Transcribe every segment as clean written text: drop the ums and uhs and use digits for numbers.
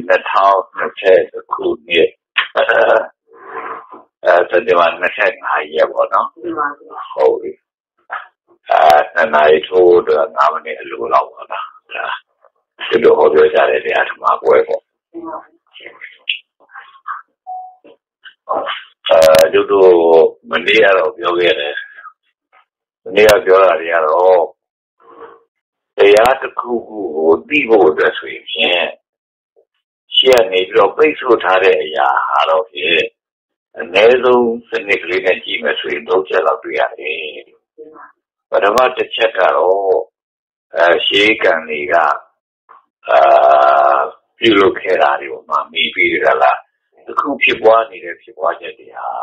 နှစ်ထောင်20ခုနှစ်စက်တင်ဘာ25ရက်ပေါ့နော်ဟုတ်ပြီနှစ်နာရီထိုးတော့9မိနစ်အလိုလောက်ပါလားဒီလိုဟောပြောကြတဲ့တရားဓမ္မပွဲပေါ့တို့မနေ့ကတော့ပြောခဲ့တယ်မနေ့ကပြောတာတွေကတော့တရားတစ်ခုခုကိုသိဖို့အတွက်ဆိုရင်ရှေ့ကနေပြီးတော့ပိတ်ဆို့ထားတဲ့အရာဟာတော့ဖြင့်အနည်းဆုံးစနစ်ကလေးနဲ့ကြည့်မယ်ဆိုရင်3ချက်လောက်တွေ့ရတယ်ပထမတစ်ချက်ကတော့ရှေးကံတွေကပြုလုပ်ခဲ့တာတွေမှာမိပြီးကြလားအခုဖြစ်ပွားနေတဲ့ဖြစ်ပွားချက်တွေဟာ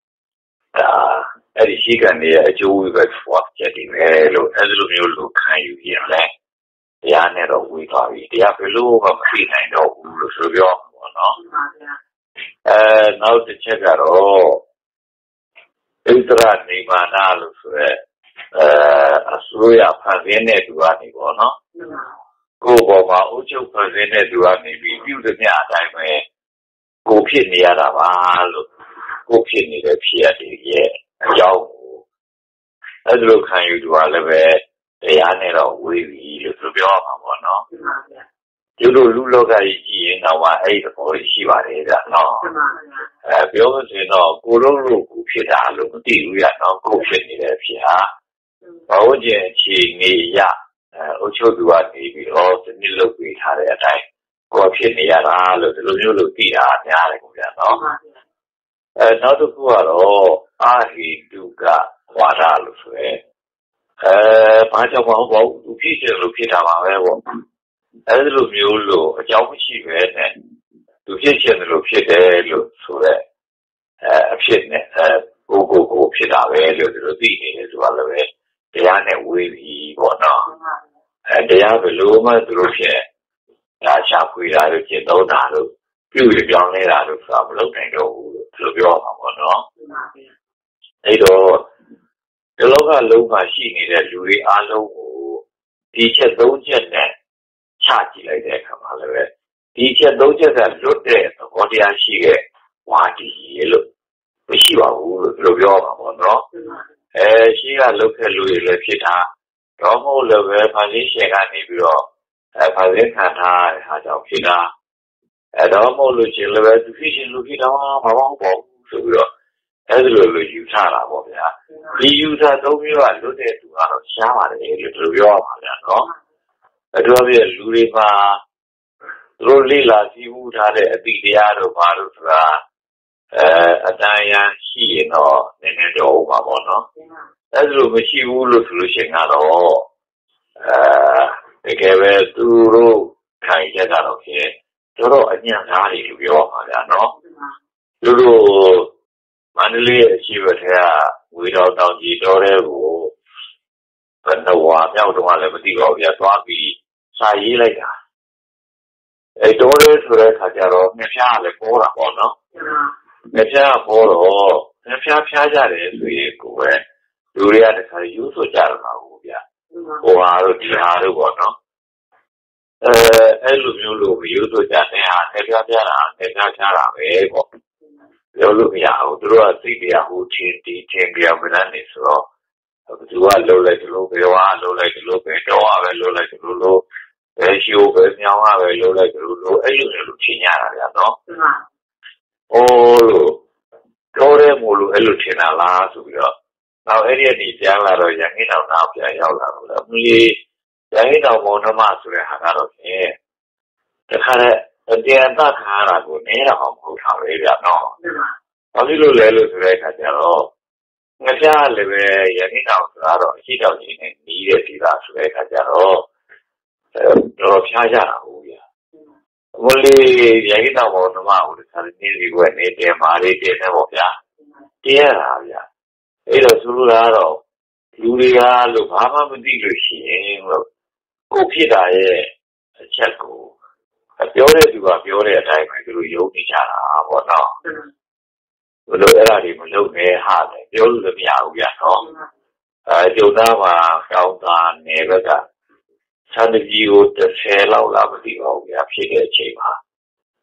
အဲ့ဒီရှေးကံတွေရဲ့အကျိုးဝိဘက်ဖြစ်ပွားချက်တွေပဲလို့အဲ့လိုမျိုးလို့ခံယူရင်လည်းတရားနဲ့တော့ဝေးသွားပြီတရားဘယ်လိုမှမသိနိုင်တော့ဘူးလို့ဆိုပြောမှာပေါ့နော်နောက်တစ်ချက်ကတော့ဣတရနေမာနလို့ဆိုရဲအစိုးရဖန်ဆင်းတဲ့သူကနေပေါ့နော်ကိုယ်ပေါ်မှာအုပ်ချုပ်ဖန်ဆင်းတဲ့သူကနေပြီးပြုသမျှအတိုင်းပဲကိုဖြစ်နေရတာပါလို့ကိုဖြစ်နေတဲ့ဖြစ်ရတဲ့အကြောင်းကိုအဲ့လိုခံယူသူကလည်းပဲတရားနဲ့တော့ဝေးပြီလို့ဆိုပြောမှာပေါ့နော်ဒီလိုလူလောကကြီးကြည့်ရင်တော့အဲ့ဒီသဘောရှိပါတယ်ဗျနော်ပြောလို့ဆိုရင်တော့ကိုလုံးလို့ကိုဖြစ်တာလို့မသိဘူးရနော်ကိုဖြစ်နေတဲ့ဖြစ်ဟာဘာလို့ကျင်အခြေအနေရအုပ်ချုပ်သူကနေပြီးတော့ဒီနေ့လုပ်ပေးထားတဲ့အတိုင်းကိုဖြစ်နေရတာလို့ဒီလိုမျိုးလို့သိတာများတယ်ခင်ဗျာနော်နောက်တစ်ခုကတော့အာဟိတုကဝါဒလို့ဆိုရဲဘာကြောင့်မဟုတ်ပါဘူးသူဖြစ်တယ်လို့ဖြစ်တာပါပဲပေါ့အဲ့ဒီလိုမျိုးလို့အကြောင်းမရှိပဲနဲ့သူဖြစ်ချင်တယ်လို့ဖြစ်တယ်လို့ဆိုရဲအဖြစ်နဲ့ကိုဖြစ်တာပဲလို့ဒီလိုသိနေတယ်ဆိုတာလည်းပဲတရားနဲ့ဝေးပြီပေါ့နော်တရားဘယ်လိုမှသူတို့ဖြစ်ဒါရှာဖွေတာလို့ကျင့်သုံးတာလို့ပြုရပြောင်းနေတာလို့ဆိုတာမလုပ်နိုင်တော့ဘူးလို့ဒီလိုပြောမှာပေါ့နော်အဲ့တော့ဒီလောကလုံးမှာရှိနေတဲ့လူတွေအားလုံးကိုဒီချက်3ချက်နဲ့ချကြည့်လိုက်တဲ့အခါမှာလည်းပဲဒီချက်3ချက်ကလွတ်တဲ့သဘောတရားရှိတဲ့ဝါဒီလို့မရှိပါဘူးလို့ဒီလိုပြောမှာပေါ့နော်ရှိကလုတ်ခဲ့လူတွေလည်းဖြစ်တာတော့မဟုတ်လည်းပဲဖန်ဆင်းရှင်ကနေပြီးတော့ဖန်ဆင်းခံထားတဲ့ဟာကြောင့်ဖြစ်တာတော့မဟုတ်လို့ရှင်လည်းပဲသူဖြစ်ရှင်လူဖြစ်တာမဟုတ်ပါဘူးဆိုပြီးတော့အဲ့ဒီလိုယူဆတာပေါ့ဗျာဒီယူဆ3မျိုးကလွတ်တဲ့သူကတော့ရှားပါတယ်လို့ဒီလိုပြောရပါဗျာနော်အဲ့တော့ပြလူတွေမှာသူတို့လိလာစီးမှုထားတဲ့အတိတရားတို့ဘာလို့ဆိုတာအတန်ရန်ရှိရင်တော့နည်းနည်းတော့ပါပေါ့နော်အဲ့လိုမရှိဘူးလို့ဆိုလို့ရှိရင်ကတော့တကယ်ပဲသူတို့ခိုင်ချက်ကတော့ဖြစ်တော့အညံ့သားတွေလို့ပြောပါဗျာနော်သူတို့မန္တလေးရဲ့အရှိဘထဲကဝေတော်တောင်ကြီးတော်တဲ့ကိုဘယ်နှဝါမြောက်တော့လည်းမသိပါဘူးဗျာသွားပြီးစာရေးလိုက်တာတော်တဲ့ဆိုတဲ့ခါကျတော့ငဖျားလည်းပေါ်တာပေါ့နော်ငဖျားပေါ်တော့ငဖျားဖျားကြတယ်ဆိုရင်ကိုပဲလူတွေကတခါယူဆိုကြတော့ပါဘူးဗျာဟိုဟာတို့ဒီဟာတို့ပေါ့နော်အဲ့လိုမျိုးလို့ယူဆိုကြတဲ့ဟာငဖျားဖျားတာငဖျားဖျားတာပဲပေါ့ပြောလို့မရဘူးသူတို့ကစိတ်တရားဟိုချင်းတီချင်းပြောင်းပြန်နေဆိုတော့သူကလှုပ်လိုက်တယ်လို့ပြောတာလှုပ်လိုက်တယ်လို့ပဲတော့ပဲလှုပ်လိုက်တယ်လို့ဘယ်ရှိုးပဲမြောင်းပဲလှုပ်လိုက်တယ်လို့အဲ့လိုမျိုးထင်ရတာဗျာနော်ဟိုလို့တော်ရဲမို့လို့အဲ့လိုထင်တာလားဆိုပြီးတော့နောက်အဲ့ဒီကနေပြန်လာတော့ရန်ဟင်းတော်နောက်ပြန်ရောက်လာတော့မလီရန်ဟင်းတော်ဘုံဓမ္မဆိုတဲ့ဟာကတော့ဖြင့်တခါတည်းတရားသခါရကိုနဲတော့မဟုတ်တာပဲဗျာနော်ဘာဖြစ်လို့လဲလို့ဆိုတဲ့အခါကျတော့ငပြားလည်းပဲရန်ဟင်းတော်ဆိုတာတော့အရှိတော်ကြီးနဲ့နီးတဲ့ဒီလားဆိုတဲ့အခါကျတော့တော့ဖျားကြတာဟုတ်ဗျာမလီရန်ဟင်းတော်ဘုံဓမ္မကိုတခါနေစီကွယ်နေတဲ့မာလေးတင်နေပေါ့ဗျာတင်းရတာဗျာအဲ့တော့သူတို့ကတော့လူတွေကလို့ဘာမှမသိလို့ရှိရင်လို့ကိုဖြစ်တာရဲ့အချက်ကိုပြောတဲ့သူကပြောတဲ့အတိုင်းပဲသူတို့ယုံနေကြတာပေါ့နော်ဘယ်လိုအဲ့ဒါတွေမလုပ်နဲ့ဟာတယ်ပြောလို့လည်းမရဘူးဗျာနော်ကျုံသားမှာကောင်းတာနယ်ဘက်ကသံတကြီးကို30လောက်လာမသိပါဘူးဗျာဖြစ်တဲ့အချိန်မှာ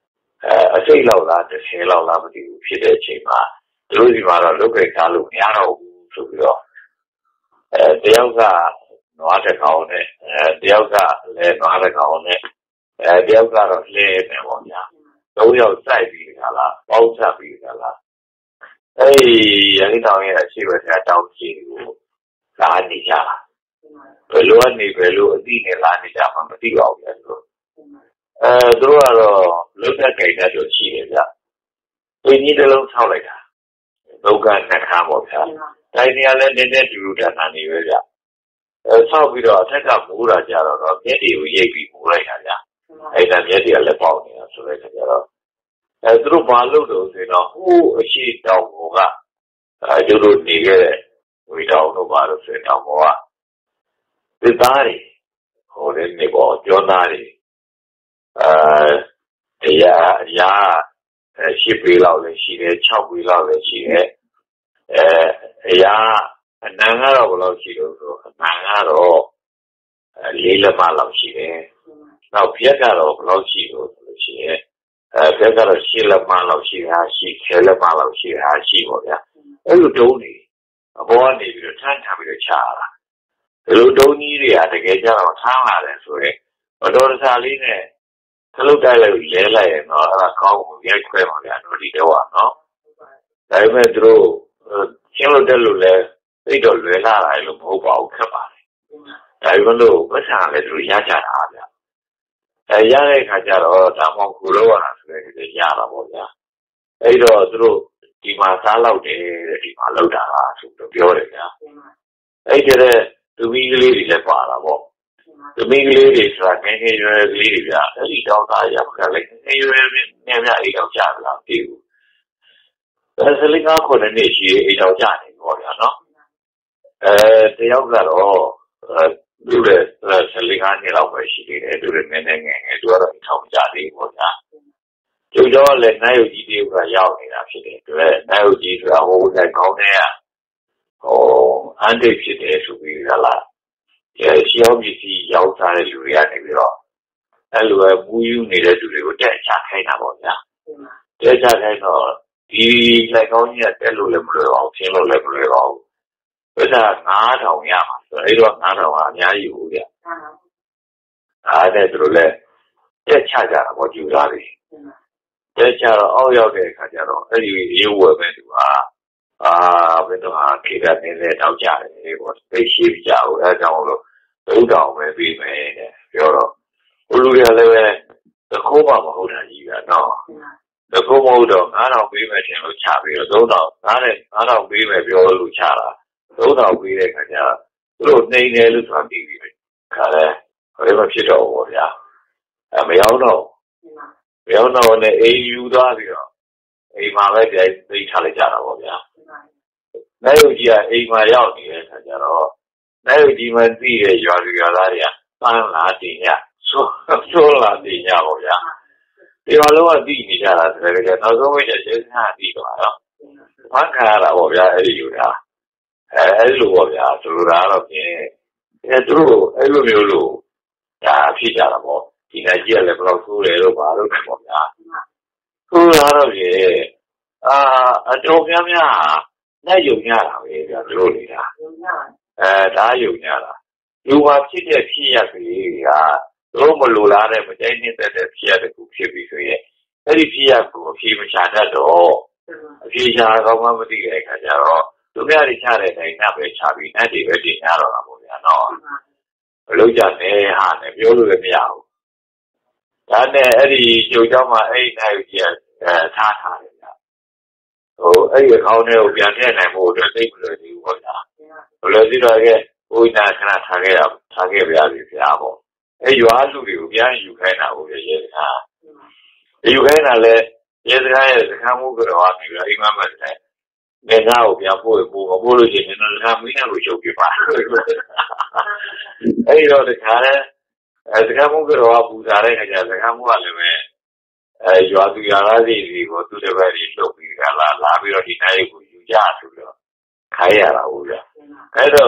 အစိတ်လောက်လား30လောက်လားမသိဘူးဖြစ်တဲ့အချိန်မှာသူတို့ဒီမှာတော့လုတ်ကြတာလို့မရတော့ဘူးဆိုပြီးတော့တယောက်ကနွားတစ်ကောင်နဲ့တယောက်ကလည်းနွားတစ်ကောင်နဲ့တယောက်ကတော့လဲနေပေါ့ဗျာ3ယောက်စိုက်ပြီးကြလားပေါင်းချပြီးကြလားရန်တောင်ရဲ့အရှိဘက်ကတောင်ကြီးကိုလာနေကြတာဘယ်လိုကနေဘယ်လိုအသိနဲ့လာနေကြမှမသိပါဘူးဗျာသူတို့ကတော့လုတ်တဲ့ကြိုက်တဲ့ရှိတယ်ဗျ။ဒီကြီးတစ်လုံးထောက်လိုက်တာဒုက္ခနှခါပေါ့ဗျာ။တိုင်းနေရာလည်းနည်းနည်းဒူဒူတာနာနေပဲဗျ။ဆောက်ပြီးတော့အထက်ကမိုးတာကြတော့မျက်တွေကိုရိပ်ပြီးမိုးလိုက်တာဗျ။အဲ့ဒါမျက်တွေကလည်းပေါက်နေတာဆိုတဲ့ခါကျတော့သူတို့ဘာလုပ်လို့ဆိုတော့ဟိုးအရှိတောင်ပေါ်ကကျတို့နေခဲ့တဲ့ဝေတောင်တို့ဘာလို့ဆိုတောင်ပေါ်ကသစ်သားတွေဟိုလည်းနေပေါ်ကျောင်းသားတွေအရာ10ပေလောက်လည်းရှိတယ်6ပေလောက်လည်းရှိတယ်အရာအနံကတော့ဘယ်လောက်ရှိလို့ဆိုအနံကတော့4 လက်မလောက်ရှိတယ်နောက်ပြက်ကတော့ဘယ်လောက်ရှိလို့ဆိုလို့ရှိရင်ပြက်ကတော့10 လက်မလောက်ရှိတာရှိ10 လက်မလောက်ရှိတာရှိပေါ့ဗျာအဲ့လိုတုံးနေအပေါ်ကနေပြီးတော့ထမ်းထားပြီးတော့ချရတာဒီလိုတုံးကြီးတွေကတကယ်ကြတော့ထမ်းလာတယ်ဆိုရင်မတော်တဆလေးနဲ့ခလုတ်တိုက်လိုက်လဲလိုက်ရင်တော့အဲ့ဒါကောင်းကိုရိုက်ခွဲပါဗျာတို့ဒီတော့နော်ဒါပေမဲ့သူတို့ရှင်းလို့တက်လို့လဲသိတော့လွယ်လာတယ်လို့မဟုတ်ပါဘူးခက်ပါတယ်ဒါပေမဲ့လို့ပတ်စံလည်းသူရကြတာဗျရတဲ့အခါကျတော့ဒါမှမဟုတ်ကိုလို့ရတာဆိုတဲ့ရတာပေါ့ဗျာအဲ့တော့သူတို့ဒီမှာစားလောက်တယ်ဒီမှာလောက်တာဆိုတော့ပြောတယ်ဗျာအဲ့တဲ့သူမီးကလေးတွေလည်းပါတာပေါ့သမီးကလေးတွေဆိုတာငယ်ငယ်ရွယ်ကလေးတွေဗျာအဲ့ဒီတောင်းသားရပါလိုက်ငယ်ရွယ်နဲ့များအိမ်တော်ကြလာပြီဘူးဆလင်းကားခုနှစ်နှစ်ရှိအိမ်တော်ကြနေပေါ့ဗျာနော်တယောက်ကတော့သူ့ရဲ့ဆလင်းကားနှစ်လောက်ပဲရှိသေးတယ်သူလည်းနည်းနည်းငယ်ငယ်သူကတော့အိမ်တော်ကြသေးပေါ့ဗျာကျိုးတော့လည်းနိုင်ရုပ်ကြီးတွေကရောက်နေတာဖြစ်တယ်သူလည်းနိုင်ရုပ်ကြီးဆိုတာဟိုလည်းကောင်းတဲ့အန်တိတ်ဖြစ်တယ်ဆိုပြီးလားရှေးအောင်ပစ္စည်းရောက်စားတဲ့လူတွေကနေပြီးတော့အဲ့လိုပဲမူးယူနေတဲ့လူတွေကိုတက်ချခိုင်းတာပေါ့ဗျာတက်ချခိုင်းတော့ဒီလက်ကောင်းကြီးကတက်လို့လည်းမလွယ်ပါဘူးရှင်းလို့လည်းမလွယ်ပါဘူးဘယ်သာ9000ရမှာဆိုအဲ့တော့9000ကအများကြီးဘူးဗျအားတဲ့သူတို့လည်းတက်ချကြတာပေါ့ယူသားတွေတက်ချတော့အောက်ရောက်တဲ့အခါကျတော့အဲ့ဒီရေးဝယ်မဲ့သူကဘယ်တော့ခေတ္တနေတဲ့တောက်ကြတယ်ပေါ့သိရှိကြဘူးအဲကြောင့်လို့3000ပဲပြီးမယ်တဲ့ပြောတော့ဘလူတွေကလည်းပဲတခိုးမှမဟုတ်တာကြီးကနော်တခိုးမဟုတ်တော့9000ပြီးမယ်ထင်လို့ချပြီးတော့9000ပြီးမယ်ပြောလို့ချတာ3000ပြီးတဲ့ခါကျသူတို့နှိမ့်တယ်လို့ဆိုတာပြီးပြီခါလဲဘယ်မှဖြစ်တော့ဘောဗျာမရောက်တော့နဲ့အိမ်ယူသွားပြီးတော့အိမ်မှာပဲကြိုက်သိထားလိုက်ကြတာပေါ့ဗျာနိုင်ရုပ်ကြီးကအိမ်မှာရောက်နေတဲ့ခါကျတော့နိုင်ရုပ်ကြီးမှသိတဲ့ရွာသားတွေကပန်းလာတင်ညဆိုးလာတင်ညပေါ့ဗျာဒီမှာလုံးဝသိနေကြတာဆိုတော့နောက်ဆုံးဝိတ်တဲ့ကျေးဇူးများပြီးတော့နော်ဖန်ခါရတာပေါ့ဗျာအဲ့ဒီယူတာအဲ့လိုပေါ့ဗျာသူတို့ကတော့ပြင်သူတို့အဲ့လိုမျိုးလို့ဒါဖြစ်ကြတာပေါ့ဒီနိုင်ကြီးကလည်းဘယ်တော့ဆိုးတယ်လို့ဘာလို့လဲပေါ့ဗျာဆိုးလာတော့လေအတော်များများနဲ့ယုံရတာပဲဗျာတို့နေတာဒါယုံရတာလူပါဖြစ်တဲ့ဖြစ်ရကလေးကတို့မလိုလားတဲ့မကြိုက်နေတဲ့ဖြစ်ရတဲ့ခုဖြစ်ပြီးဆိုရင်အဲ့ဒီဖြစ်ရကိုအဖြေမချတတ်တော့အဖြေချကောင်းမှမသိတဲ့အခါကျတော့သူများတွေချတဲ့တိုင်းနဲ့ပဲချပြီးနဲ့တွေပဲတင်ရတော့တာပေါ့ဗျာနော်ဘယ်လိုကြလဲဟာနဲ့ပြောလို့လည်းမရဘူးဒါနဲ့အဲ့ဒီကြိုးကြောင်းမှာအဲ့ဒီနိုင်ကြီးထားတယ်ဗျာအဲ့ဒီအကောင့်တွေကိုပြန်ထည့်နိုင်ဖို့အတွက်သိမလို့ဒီပေါ့ဗျာဘယ်လိုသိတော့ရဲ့ဘုရားခဏထားခဲ့ပြရပြီဗျာပေါ့အဲ့ရွာလူတွေကိုပြန်ယူခိုင်းတာကိုရေစခန်းယူခိုင်းတာလဲရေစခန်းရဲ့စခန်းမှုကတော့ပြီးတော့အိမ်မက်တဲ့နေသားကိုပြန်ပို့လို့ရှိရင်လည်းစခန်းမင်းနဲ့ကိုချုပ်ပြပါအဲ့တော့ဒီခါလဲစခန်းမှုကတော့ပူစားတဲ့ခါကျစခန်းမှုကလည်းပဲရွာသူရွာသားတွေကိုသူတစ်ပတ်ကြီးလုပ်ပြီးလာပြီးတော့ဒီနိုင်ကိုယူကြဆိုပြီးတော့ခိုင်းရတာဟုတ်ဗျအဲ့တော့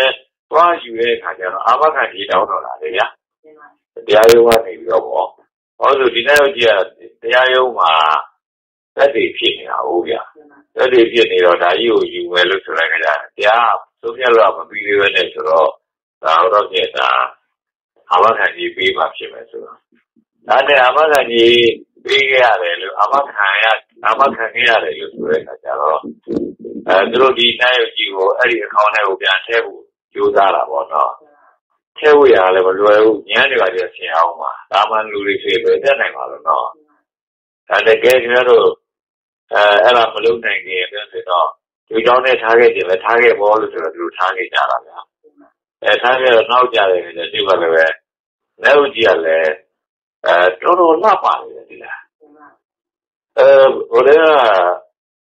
သွားယူတဲ့အခါကျတော့အာမခံကြီးတောင်းတော့တာလေဗျာတရားရုံးကနေပြီးတော့ပေါ့ Also, dinner they are that they fit in our area. That they fit in our you will look like that. Yeah, so we are a video natural. Out of it, Amakan be much and the Amakan be Amakan you through the night you any corner will be a table, you that or not. Tell we are level, Yanuary, Raman Luri favor, then I don't know. And the game, Ella Malone game, we don't target the target ball to target Jara. A target now Jara in the giveaway. No Jale, total not bad. Whatever,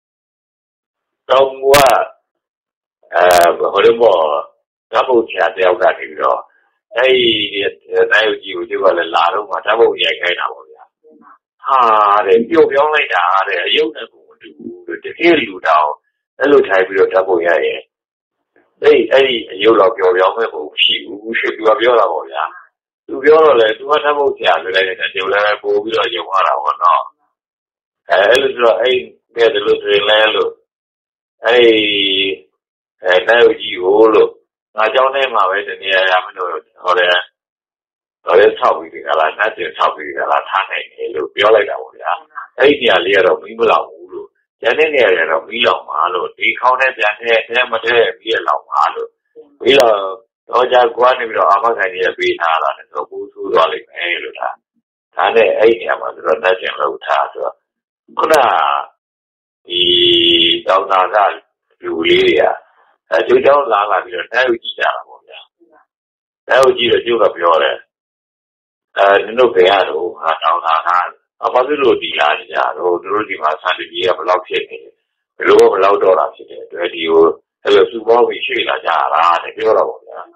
don't work, whatever, double chat, they'll got it. Hey, now you do a lot of what double yak. Ah, the you only are you know to hear you down. A little type of double yak. Hey, you love your young people, she should do a your ya. To be honest, to what double chat related and you let go with your water or not. A little, get a little land. Hey, now you look. I don't know my way to near Avenue or the topic, not the topic, Tane, look, you're like that. အဲ့ဒီနေရာလေးကတော့မီးမလောင်ဘူးလို့ကျန်တဲ့နေရာတွေကတော့မီးလောင်ပါလို့ဒီခေါင်းနဲ့ပြန်ထဲမထဲမီးလောင်ပါလို့ပြီးတော့ကြာကွာနေပြီးတော့အာမခံကြီးပေးထားတာလည်းတော့ဘူးဆိုးသွားလိမ့်မယ်လို့ဒါနဲ့အဲ့ဒီနေရာမှာဆိုတော့လက်ကျင်လောက်ထားဆိုတော့ခုနဒီတောင်သာကလူလေးတွေကကျိုးကြောင်းလာပြီးတော့တိုက်ကြည့်ကြတာပေါ့ဗျာတိုက်ကြည့်တော့ကျိုးကပြောတယ်နင်တို့ခင်ရတော့ဟာတောင်သာကဘာဖြစ်လို့ဒီလာနေကြတော့သူတို့ဒီမှာစံတကြီးကဘယ်လောက်ဖြစ်နေဘယ်လောက်တော့တာဖြစ်တယ်အတွက်ဒီကိုအဲ့လိုစူပေါင်းပြီးရွှေ့လာကြတာတဲ့ပြောတော့ပေါ့ဗျာ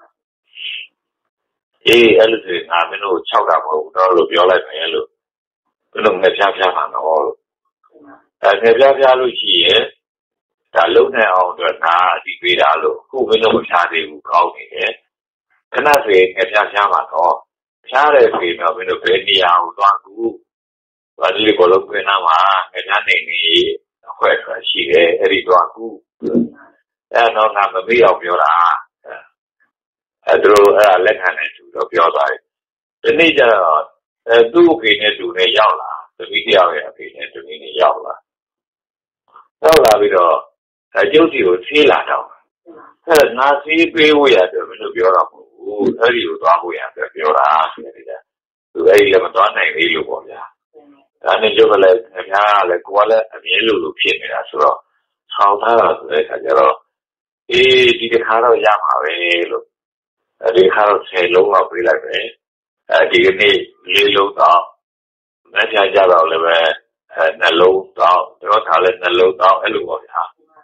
အဲ့လိုဆိုငါမင်းတို့6တာမဟုတ်ဘူးတော့လို့ပြောလိုက်မယ်လို့ဘယ်လိုငါဖြားမှာတော့လို့ငါဖြားလို့ရှိရင်ဒါလုံးနိုင်အောင်အတွက်ငါအတိပေးတာလို့ခုမင်းတို့မဖြားသေးဘူးကောင်းနေတယ်ခဏဆိုရင်ငါဖြားမှာတော့ဖြားတယ်ဆိုရင်တော့မင်းတို့ဘယ်နေရာကိုသွားကူဘာလို့ကိုလုံးခွင့်နာမှာငါနေအခွဲထွက်ရှိတယ်အဲ့ဒီတော့ကူအဲ့တော့ငါမမေ့အောင်ပြောတာအဲ့တို့အဲ့လက်ခံနေသူတော့ပြောသွားတယ်ဒီနေ့ကျတော့သူ့အဖေနဲ့သူနဲ့ရောက်လာသမီးတယောက်ရဲ့အဖေနဲ့သူနဲ့ရောက်လာပြီးတော့ကျုပ်စီကိုဆေးလာတော့အဲ့ငါဆေးပေးဖို့ရတယ်မင်းတို့ပြောတော့မဟုတ်ဘူးအဲ့ဒီကိုသွားဖို့ရတယ်ပြောတာဆိုတယ်သူအဲ့ဒီလည်းမသွားနိုင်သေးလို့ပေါ့ဗျာဒါနဲ့ကျုပ်ကလည်းခင်ဗျားလည်းကိုကလည်းအမြဲလိုဖြစ်နေတာဆိုတော့ဆောင်းထားတာဆိုတဲ့အခါကျတော့ဒီတစ်ခါတော့ရမှာပဲလို့ဒီခါတော့10လုံးလောက်ပေးလိုက်ပဲဒီကနေ့4လုံးတော့မပြကြတော့လည်းပဲနှလုံးတော့တော့ထားလဲနှလုံးတော့အဲ့လိုပေါ့ဗျာ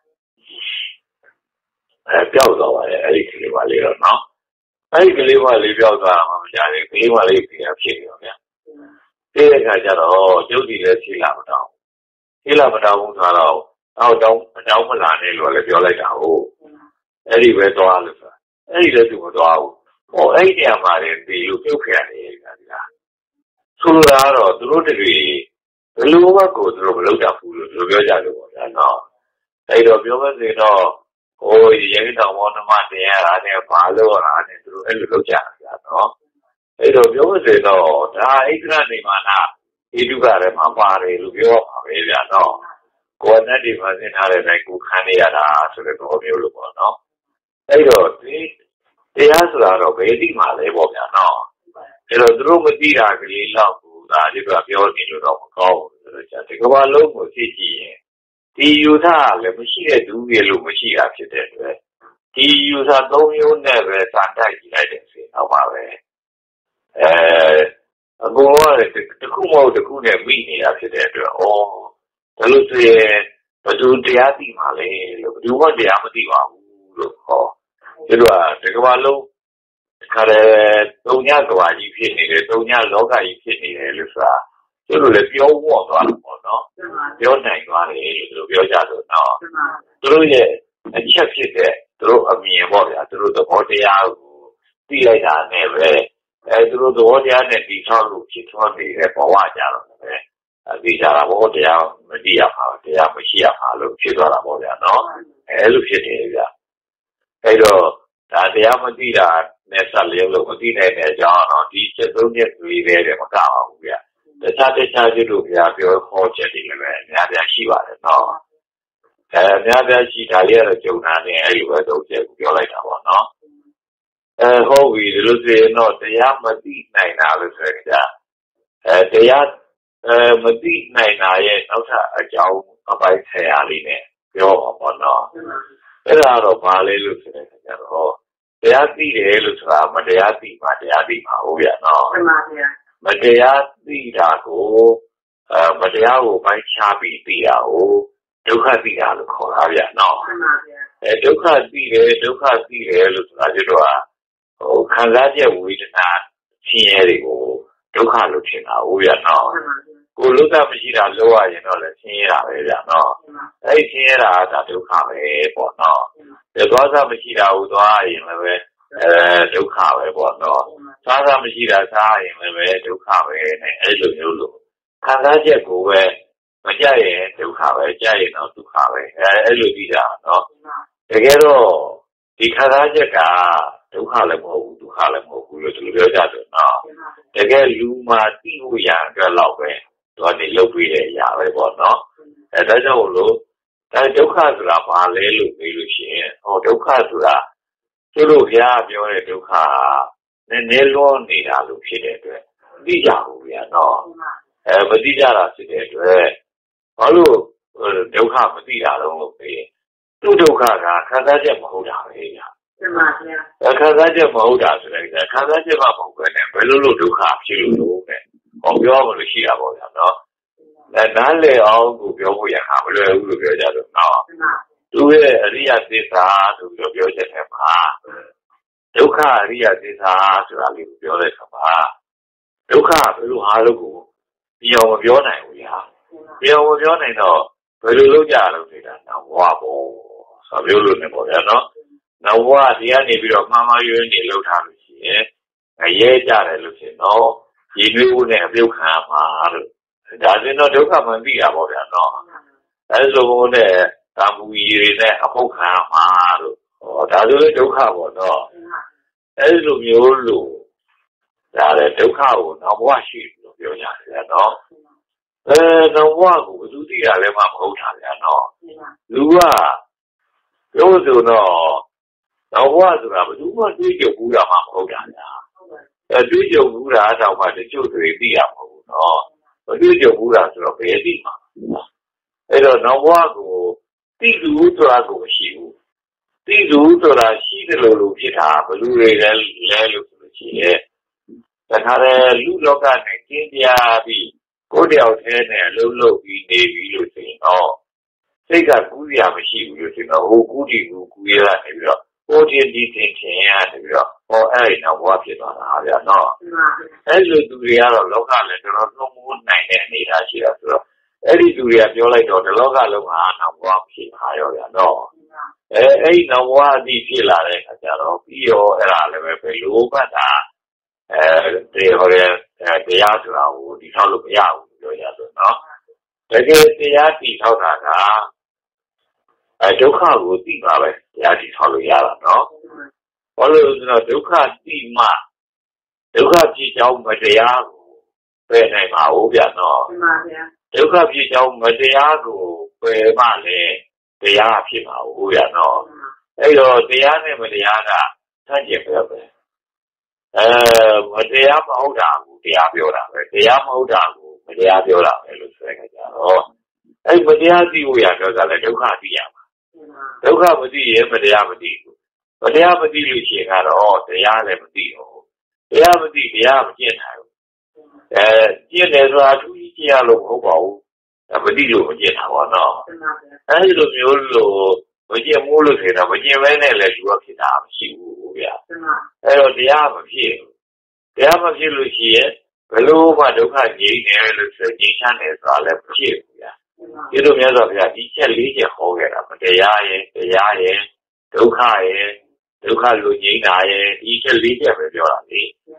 ပျောက်သွားပါတယ်အဲ့ဒီကလေးပါလေးတော့နော်အဲ့ဒီကလေးပါလေးပျောက်သွားမှမကြသေးကလေးပါလေးပြန်ဖြစ်နေတော့ဗျာဒီအခါကျတော့ကျုပ်ဒီလည်းရှိလာမတော့ဘူးဆိုတော့အောက်တောင်းအကြောင်းမလာနဲ့လို့လည်းပြောလိုက်တာဟုတ်အဲ့ဒီပဲသွားလို့ဆိုတာအဲ့ဒီလည်းသူမသွားဘူးဟောအဲ့ဒီနေရာမှာဒီလိုပြုတ်ခဲ့ရတယ်ဗျာဆိုလိုတာကတော့သူတို့တွေဘယ်လိုမှကိုသူတို့မလုပ်တတ်ဘူးလို့ပြောကြလို့ပေါ့ဗျာနော်အဲ့တော့ပြောမစင်တော့ဟိုရဲတောင်ပေါ်မှာတင်ရတာနဲ့ဘာလို့ရတာနဲ့သူတို့အဲ့လိုလုပ်ကြတာဗျာနော်အဲ့တော့ပြောမစင်တော့ဒါဣဒ္ဓနေမှာနာဣဒုကလည်းမပါတယ်လို့ပြောပါပဲဗျာနော်ကိုယ်နဲ့ဒီမှာသင်ထားတဲ့တိုင်းကိုခံနေရတာဆိုတဲ့တော့မျိုးလို့ပေါ့နော်အဲ့တော့ဒီတရားဆိုတာတော့ဘယ်သိမှလဲပေါ့ဗျာနော်အဲ့တော့သူတို့မသိတာကလေးတော့ဒါဒီကပြောနေလို့တော့မကောင်းဘူးဆိုတော့ဒီကဘာလုံးကိုသိကြည့်ရင်ဒီယူဆလည်းမရှိတဲ့သူတွေလို့မရှိတာဖြစ်တဲ့အတွက်ဒီယူဆ၃မျိုးနဲ့ပဲစံတိုက်ကြည့်လိုက်တဲ့ဆိုတော့ပါပဲအကုန်လုံးကတခုမဟုတ်တခုနဲ့မိနေတာဖြစ်တဲ့အတွက်ဒါလို့ဆိုရင်ဘယ်သူတရားသိမှာလဲလို့ဘယ်သူမှတရားမသိပါဘူးလို့ဟောဒီလိုကဒီကဘာလုံးခါတဲ့၃ညကဘာကြီးဖြစ်နေတယ်၃ညလောကကြီးဖြစ်နေတယ်လို့ဆိုတာသူတို့လည်းပြောဝေါ်သွားတယ်ပေါ့နော်ပြောနိုင်သွားတယ်လို့ပြောကြလို့နော်သူတို့ရဲ့အချက်ဖြစ်တဲ့သူတို့အမြင်ပေါ့ဗျာသူတို့သဘောတရားကိုသိလိုက်တာနဲ့ပဲသူတို့သဘောတရားနဲ့တည်ဆောက်လို့ဖြစ်ထွန်းနေတဲ့ဘဝကြတော့ဒီကြတာဘောတရားမတည်ရမှာတရားမရှိရမှာလို့ဖြစ်သွားတာပေါ့ဗျာနော်လိုဖြစ်နေဗျာအဲ့တော့ဒါတရားမတည်တာနဲ့ဆက်လျက်လို့မတည်နိုင်တဲ့အကြောင်းတော့ဒီချက်သုံးချက်တွေပဲမကပါဘူးဗျာတခြားကျွတ်လို့ဗျာပြောခေါ်ချက်တွေလည်းပဲအများကြီးရှိပါတယ်နော်အများကြီးရှိတာလေးကတော့ကြုံတာနဲ့အဲ့ဒီပဲသုံးချက်ကိုပြောလိုက်တာပေါ့နော်ဟုတ်ပြီဒီလိုဆိုရင်တော့တရားမသိနိုင်တာလို့ဆိုရင်ကြာတရားမသိနိုင်တာရဲ့နောက်ထပ်အကြောင်းအပိုင်းဆရာလေးနဲ့ပြောပါပေါ့နော်အဲ့ဒါတော့ဘာလဲလို့ဆိုရင်ကြာတော့တရားသိတယ်လို့ဆိုတာမတရားသိမှတရားသိမှာဟုတ်ဗျာနော်မှန်ပါဗျာမတရားသိတာကိုမတရားကိုပိုင်းခြားပြီးသိတာကိုဒုက္ခသိတာလို့ခေါ်တာဗျာနော်မှန်ပါဗျာဒုက္ခသိတယ်လို့ဆိုတာကျတော့ခံစားချက်ဝေဒနာဆင်းရဲတွေကိုဒုက္ခလို့ထင်တာဟုတ်ရနော်ကိုယ်လုံးသားမရှိတာလောရရင်တော့လည်းဆင်းရဲတာပဲဗျာနော်အဲ့ဒီဆင်းရဲတာကဒုက္ခပဲပေါ့နော်ဒီသွားစားမရှိတာကိုသွားရင်လည်းဒုက္ခပဲပေါ့နော်စားစားမရှိတာစားရင်လည်းဒုက္ခပဲနဲ့အဲ့လိုမျိုးလို့ခံစားချက်ကိုပဲမကြရင်ဒုက္ခပဲကြရင်တော့ဒုက္ခပဲအဲ့လိုပြီးတာနော်တကယ်တော့ဒီခံစားချက်ကဒုက္ခလည်းမဟုတ်ဘူးဒုက္ခလည်းမဟုတ်ဘူးလို့သူပြောကြတယ်နော်တကယ်လူမှာသိဖို့ရအတွက်တော့ပဲသူကနေလုပ်ပြီးတဲ့အရာပဲပေါ့နော်ဒါကြောင့်လို့ဒုက္ခဆိုတာဘာလဲလို့ပြောလို့ရှိရင်ဒုက္ခဆိုတာသူတို့ဘုရားပြောတဲ့ဒုက္ခနည်းနည်းလွန်နေတာလို့ဖြစ်တဲ့အတွက်သိကြဘူးဗျာနော်မသိကြတာဖြစ်တဲ့အတွက်ဘာလို့ဒုက္ခမသိတာတော့လို့ပြောရင်သူ့ဒုက္ခကခံစားချက်မဟုတ်တာပဲဗျာမှန်ပါဗျာခံစားချက်မဟုတ်တာဆိုတဲ့ခံစားချက်မှမဟုတ်ပဲနဲ့ဘယ်လိုဒုက္ခဖြစ်လို့လဲပြောမလို့ရှိတာပေါ့ဗျာနော်နားလေအောင်ကိုပြောဖို့ရတာမလွယ်ဘူးလို့ပြောကြတော့နော်သူရဲ့အရိယသစ္စာဆိုပြီးပြောချက်ထဲမှာဒုက္ခအရိယသစ္စာဆိုတာလေးကိုပြောတဲ့အခါမှာဒုက္ခဘယ်လိုဟာလို့ကိုပြောမပြောနိုင်ဘူးညာပြောမပြောနိုင်တော့ဘယ်လိုလုပ်ကြလို့နေတာတော့ဘဝပေါ့ဆိုပြောလို့နေပေါ့ဗျာနော်နောက်ဘဝဒီကနေပြီးတော့မှားရွေးနေလောက်ထားလို့ရှိရင်ရဲကြတယ်လို့ဖြစ်တော့ရည်နှွေးဖို့နဲ့အပြုတ်ခံမှာလို့ဒါဆိုတော့ဒုက္ခမသိတာပေါ့ဗျာနော်အဲလိုနဲ့ကာမူကြီးတွေနဲ့အပုတ်ခံမှာလို့ဒါဆိုလည်းဒုက္ခပေါ့နော်အဲလိုမျိုးလို့ဒါလည်းဒုက္ခကိုနောက်ဘဝရှိလို့ပြောရတယ်နော်နောက်ဘဝကိုဘယ်သူသိတာလဲမှမဟုတ်တာဗျာနော်လူကပြောဆိုတော့နောက်ဘဝဆိုတာဘယ်သူမှတွေးကြဘူးတာမှမဟုတ်တာဗျာတွေးကြဘူးတာတော့မှတချို့တွေသိရမှာမဟုတ်ဘူးနော်မတွေးကြဘူးတာဆိုတော့ဘယ်သိမှာအဲ့တော့နောက်ဘဝကိုသိသူဆိုတာကိုမရှိဘူးသိသူဆိုတာရှိတယ်လို့ဖြစ်တာဘယ်လိုလဲလို့ဆိုလို့ရှိရင်တခါတည်းလူလောကနဲ့ကျင်းပြပြီးကိုယ်တယောက်တည်းနဲ့လှုပ်လှုပ်ပြီးနေပြီးလို့ဆိုရင်တော့စိတ်ကကူးရမရှိဘူးလို့ဆိုတော့ဟိုကူးတီကူးရတာနေပြီးတော့ဟိုတင်ဒီတင်ထင်ရနေပြီးတော့အဲ့ဒီနောက်ဘဝဖြစ်သွားတာဗျာနော်အဲ့လိုသူတွေကတော့လောကလည်းတော်တော်နှုတ်မိုးနိုင်တဲ့အနေအထားရှိတာဆိုတော့အဲ့ဒီသူတွေကပြောလိုက်တော့ဒီလောကလုံးကနောက်ဘဝဖြစ်မှာရောဗျာနော်အဲ့ဒီနောက်ဘဝအတိဖြစ်လာတဲ့အခါကျတော့ပြီးရောအဲ့ဒါလည်းပဲလိုပတ်တာတရားဆိုတာကိုဒီထောက်လို့မရဘူးပြောရဆိုနော်တကယ်တရားတည်ထောက်တာကဒုက္ခကိုသိပါပဲတရားတည်ထောက်လို့ရတာနော်ဘာလို့လဲဆိုတော့ဒုက္ခသိမှဒုက္ခဖြစ်ကြောင်းမတရားကိုပယ်နိုင်ပါဘူးဗျာနော်မှန်ပါဗျာဒုက္ခဖြစ်ကြောင်းမတရားကိုပယ်မှလည်းတရားဖြစ်ပါဘူးဗျာနော်အဲ့တော့တရားနဲ့မတရားကဆန့်ကျင်ပဲမတရားမဟုတ်တာကိုတရားပြောတာပဲတရားမဟုတ်တာကိုမတရားပြောတာပဲလို့ဆိုရကြတော့အဲ့မတရားသိဖို့ရတော့ကလည်းဒုက္ခသိရမှာဒုက္ခမသိရင်မတရားမသိဘူးမတရားမသိလို့ရှိရင်ကတော့တရားလည်းမသိဘူးတရားမသိတရားမကျင့်နိုင်ဘူးကျင့်တယ်ဆိုတာသူကြီးကျင့်ရလို့မဟုတ်ပါဘူးမသိလို့မကျင့်တာပေါ့နော်အဲ့ဒီလိုမျိုးလို့မကျင့်မိုးလို့ဆိုတော့မကျင့်မဲနဲ့လည်းလူကဖြစ်တာမရှိဘူးဗျာအဲ့တော့တရားမဖြစ်ဘူးတရားမဖြစ်လို့ရှိရင်ဘယ်လိုမှဒုက္ခငြိမ်းတယ်လို့ဆိုငြိမ်းချမ်းတယ်ဆိုတာလည်းမဖြစ်ဘူးဗျာဒီလိုမျိုးဆိုဗျာဒီချက်၄ချက်ဟောခဲ့တာမတရားရဲ့တရားရဲ့ဒုက္ခရဲ့ဒုက္ခလူငြိမ်းတာရဲ့ဒီချက်၄ချက်ပဲပြောတာလေတ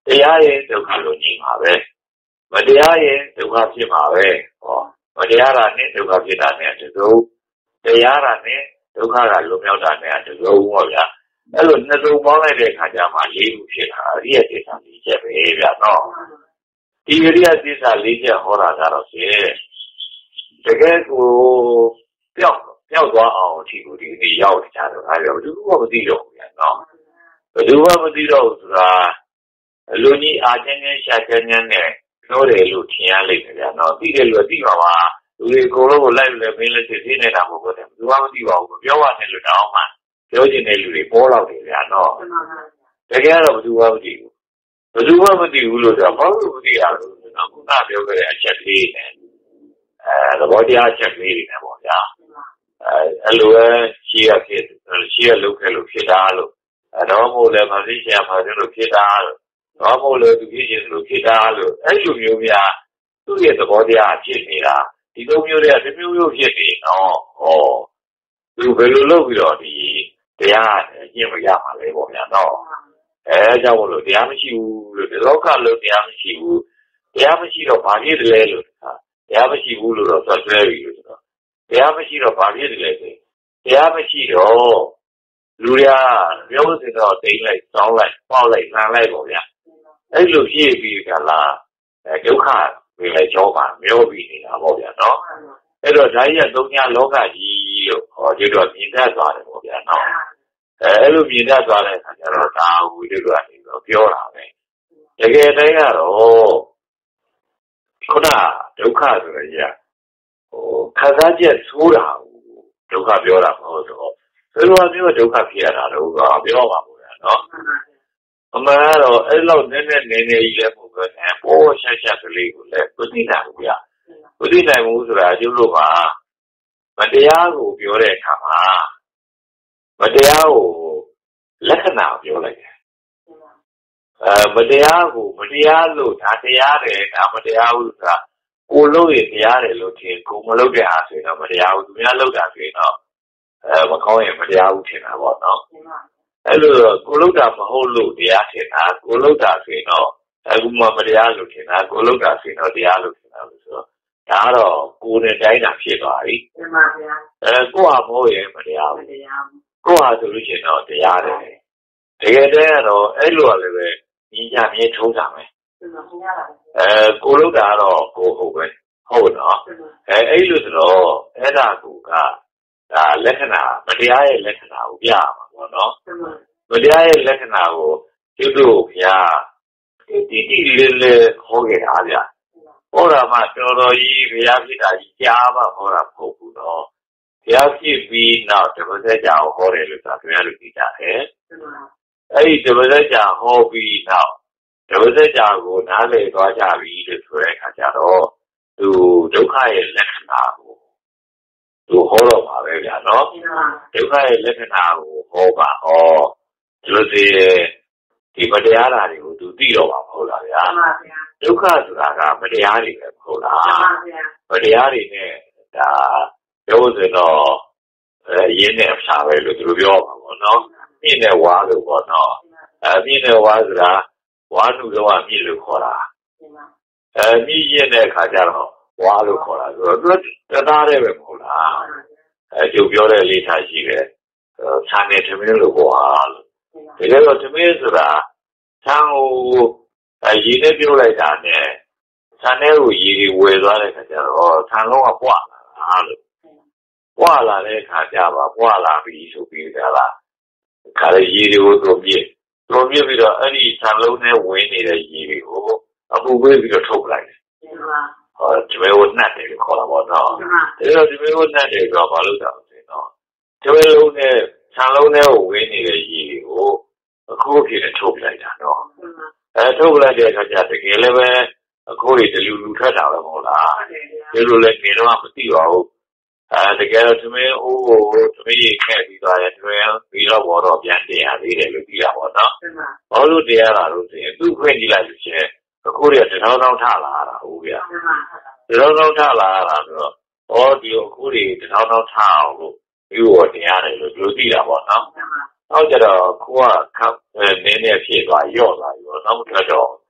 တရားရဲ့ဒုက္ခလို့ညီမှာပဲမတရားရဲ့ဒုက္ခဖြစ်မှာပဲဟောမတရားတာနဲ့ဒုက္ခဖြစ်တာနဲ့တူတရားတာနဲ့ဒုက္ခကလွန်မြောက်တာနဲ့တူဟောဗျာအဲ့လိုနှစ်စုံပေါင်းလိုက်တဲ့အခါကျမှ၄ခုဖြစ်တာအရိယသစ္စာ၄ချက်ပဲဗျာနော်ဒီအရိယသစ္စာ၄ချက်ဟောတာကတော့ဖြင့်တကယ်ကိုပျောက်သွားအောင်အထီကိုဒီနေ့ရောက်ကြတော့အဲ့ဒါဘယ်သူမှမသိတော့ဘူးဗျာနော်ဘယ်သူမှမသိတော့ဘူးဆိုတာလူကြီးအားချင်းချင်းရှာချင်းချင်းနဲ့ပြောတယ်လို့ထင်ရလိမ့်မယ်ဗျာနော်သိတယ်လို့သိပါပါလူတွေအကုန်လုံးကိုလိုက်လဲမင်းလည်းသိနေတာမဟုတ်ဘူးဘယ်သူမှမသိပါဘူးပြောရတယ်လို့တောင်းမှပြောချင်တဲ့လူတွေပေါ်တော့တယ်ဗျာနော်တကယ်တော့ဘယ်သူမှမသိဘူးဘယ်သူမှမသိဘူးလို့ဆိုတော့ဘာလို့မသိရလို့နော်ခုနပြောခဲ့တဲ့အချက်လေးနဲ့သဘောတရားအချက်လေးတွေနဲ့ပေါ့ဗျာအဲ့လိုပဲရှေ့ကလုပ်ခဲ့လို့ဖြစ်တာလို့တော့မို့လဲမသိချင်ပါဘူးလို့ဖြစ်တာလို့တော့မို့လဲသူဖြစ်ချင်လို့ဖြစ်တာလို့အဲ့လိုမျိုးများသူ့ရဲ့သဘောတရားဖြစ်နေတာဒီလိုမျိုးတွေကတစ်မျိုးဖြစ်နေတော့ဟောသူဘယ်လိုလုပ်ပြီးတော့ဒီတရားကျင့်မရပါလဲပေါ့ဗျာနော်အဲကြောင့်မလို့တရားမရှိဘူးလို့ဒီလောကလုံးတရားမရှိဘူးတရားမရှိတော့ဘာဖြစ်တယ်လဲလို့တရားမရှိဘူးလို့တော့ဆွဲပြီးလို့ဆိုတော့တရားမရှိတော့ဘာဖြစ်တယ်လဲဆိုတရားမရှိတော့လူရပြောလို့ဆိုတော့တိတ်လိုက်စောင်းလိုက်ပေါက်လိုက်နှမ်းလိုက်ပေါ့ဗျာအဲ့လိုဖြစ်ပြီးကြလားဒုက္ခဝင်လိုက်ကြောပါမျောပြီးနေတာပေါ့ဗျာနော်အဲ့တော့ဒါကြီးကသုံးညာလောကကြီးလို့ဟောဒီတော့မြင်တတ်သွားတယ်ပေါ့ဗျာနော်အဲ့လိုမြင်တတ်သွားတဲ့အခါကျတော့ဒါဝိတုကနေတော့ပြောတာပဲတကယ်တည်းကတော့ခုနဒုက္ခဆိုရရခံစားချက်ဆိုးတာဒုက္ခပြောတာမဟုတ်တော့ဘယ်လိုမျိုးဒုက္ခဖြစ်ရတာလို့ပြောပါမို့လားနော်အမှန်ကတော့အဲ့လောက်နည်းနည်းကြီးလည်းမဟုတ်ပဲပေါ်ရှာကလေးကိုလည်းမသိနိုင်ဘူးဗျမသိနိုင်ဘူးဆိုတာကျုပ်တို့ကမတရားကိုပြောတဲ့အခါမှာမတရားကိုလက္ခဏာပြောလိုက်တယ်မတရားကိုမတရားလို့ဒါတရားတယ်ဒါမတရားဘူးဆိုတာကိုလို့ရတရားတယ်လို့ထင်ကိုမလုပ်တဲ့အားဆိုရင်တော့မတရားဘူးသူများလုပ်တာဆိုရင်တော့မကောင်းရင်မတရားဘူးထင်တာပေါ့နော်အဲ့လိုကိုလုပ်တာမဟုတ်လို့တရားထင်တာကိုလုပ်တာဆိုရင်တော့အခုမှမတရားလို့ထင်တာကိုလုပ်တာဆိုရင်တော့တရားလို့ထင်တာလို့ဆိုတော့ဒါကတော့ကိုယ်နဲ့တိုင်းတာဖြစ်သွားပြီမှန်ပါဗျာကိုဟာမဟုတ်ရင်မတရားဘူးကိုဟာဆိုလို့ရှိရင်တော့တရားတယ်တကယ်တည်းကတော့အဲ့လိုလည်းပဲညီကြမြဲထုံးတာပဲကိုလုပ်တာတော့ကိုဟုတ်ပဲဟုတ်နော်အဲ့လိုဆိုတော့အဲ့ဒါကဒါလက္ခဏာမတရားရဲ့လက္ခဏာကိုပြရမှာပေါ့နော်မတရားရဲ့လက္ခဏာကိုကျုပ်တို့ဘုရားတိလေးဟောခဲ့တာဗျာဟောတာမှတော်တော်ကြီးဘုရားဖြစ်တာကြီးကြားမှဟောတာမဟုတ်ဘူးတော့ဘုရားဖြစ်ပြီးနောက်တပည့်ဆက်ကြအောင်ဟောတယ်လို့ဆိုတာဘုရားလူသိကြတယ်အဲ့ဒီတပည့်ဆက်ကြဟောပြီးနောက်တပည့်ဆက်ကြကိုနားလည်သွားကြပြီလို့ဆိုတဲ့အခါကျတော့သူဒုက္ခရဲ့လက္ခဏာကိုသူဟောတော့ပါပဲဗျာနော်ဒုက္ခရဲ့လက္ခဏာကိုဟောပါဟောဒီလိုဒီမတရားတာတွေကိုသူသိတော့ပါမဟုတ်လားဗျာဒုက္ခဆိုတာကမတရားတွေပဲမဟုတ်လားမတရားတွေနဲ့ဒါပြောဆိုတော့ရင်းနဲ့ဖြာပဲလို့သူတို့ပြောပါဘောနော်မြင့်နဲ့ဝါလို့ပေါ့နော်မြင့်နဲ့ဝါဆိုတာဝါလူတော့မြင့်လို့ခေါ်တာမြင့်ရင်တဲ့အခါကျတော့ဝါလို့ခေါ်တာဆိုတော့သူတရားတွေပဲမဟုတ်လားကျုပ်ပြောတဲ့လေးထားရှိတယ်ဆန်နဲ့သမင်းလို့ဟောတာလို့တကယ်တော့သမင်းဆိုတာဆန်ကိုရေနဲ့ပြုတ်လိုက်တာနဲ့ဆန်ထဲကိုရေတွေဝယ်သွားတဲ့အခါကျတော့ဆန်လုံးကပွားလာတာလို့ပွားလာတဲ့အခါကျပါပွားလာပြီဆိုပြီးကြလားခါလေရေတွေကိုတို့ပြည့်ပြီးတော့အဲ့ဒီဆန်လုံးထဲဝင်နေတဲ့ရေတွေကိုအပူပေးပြီးတော့ထုတ်လိုက်တယ်ဒီမေကိုနှက်တယ်ခေါ်တာပေါ့နော်အဲ့တော့ဒီမေကိုနှက်တယ်ဆိုတော့ဘာလို့တောင်းလဲနော်ဒီမေလုံးနဲ့ဆန်လုံးထဲကိုဝင်နေတဲ့ရေတွေကိုအခုဖြစ်နေထုတ်လိုက်တာနော်ထုတ်လိုက်တဲ့အခါကျတကယ်လည်းပဲအခုတွေတလူထွက်တာပဲမဟုတ်လားဒီလိုလည်းနေတော့မသိပါဘူးတကယ်တော့သမင်းအိုးကိုသမင်းရိတ်ခဲ့ပြီးသွားတယ်သမင်းပြီးတော့ဘောတော့ပြန်တင်ရသေးတယ်လို့သိရပါတော့ဘာလို့တရားလာလို့ဆိုရင်သူ့ခွင့်ကြည့်လိုက်လို့ရှိရင်အခုတွေတထောင်းထလာတာဟုတ်ဗျာတထောင်းထလာတာဆိုတော့ဒီအခုတွေတထောင်းထအောင်လို့ပြီးတော့တရားတယ်လို့သူသိတာပေါ့နော်နောက်ကြတော့ခုကနည်းနည်းဖြစ်သွားရော့သွားပြီပေါ့နောက်တော့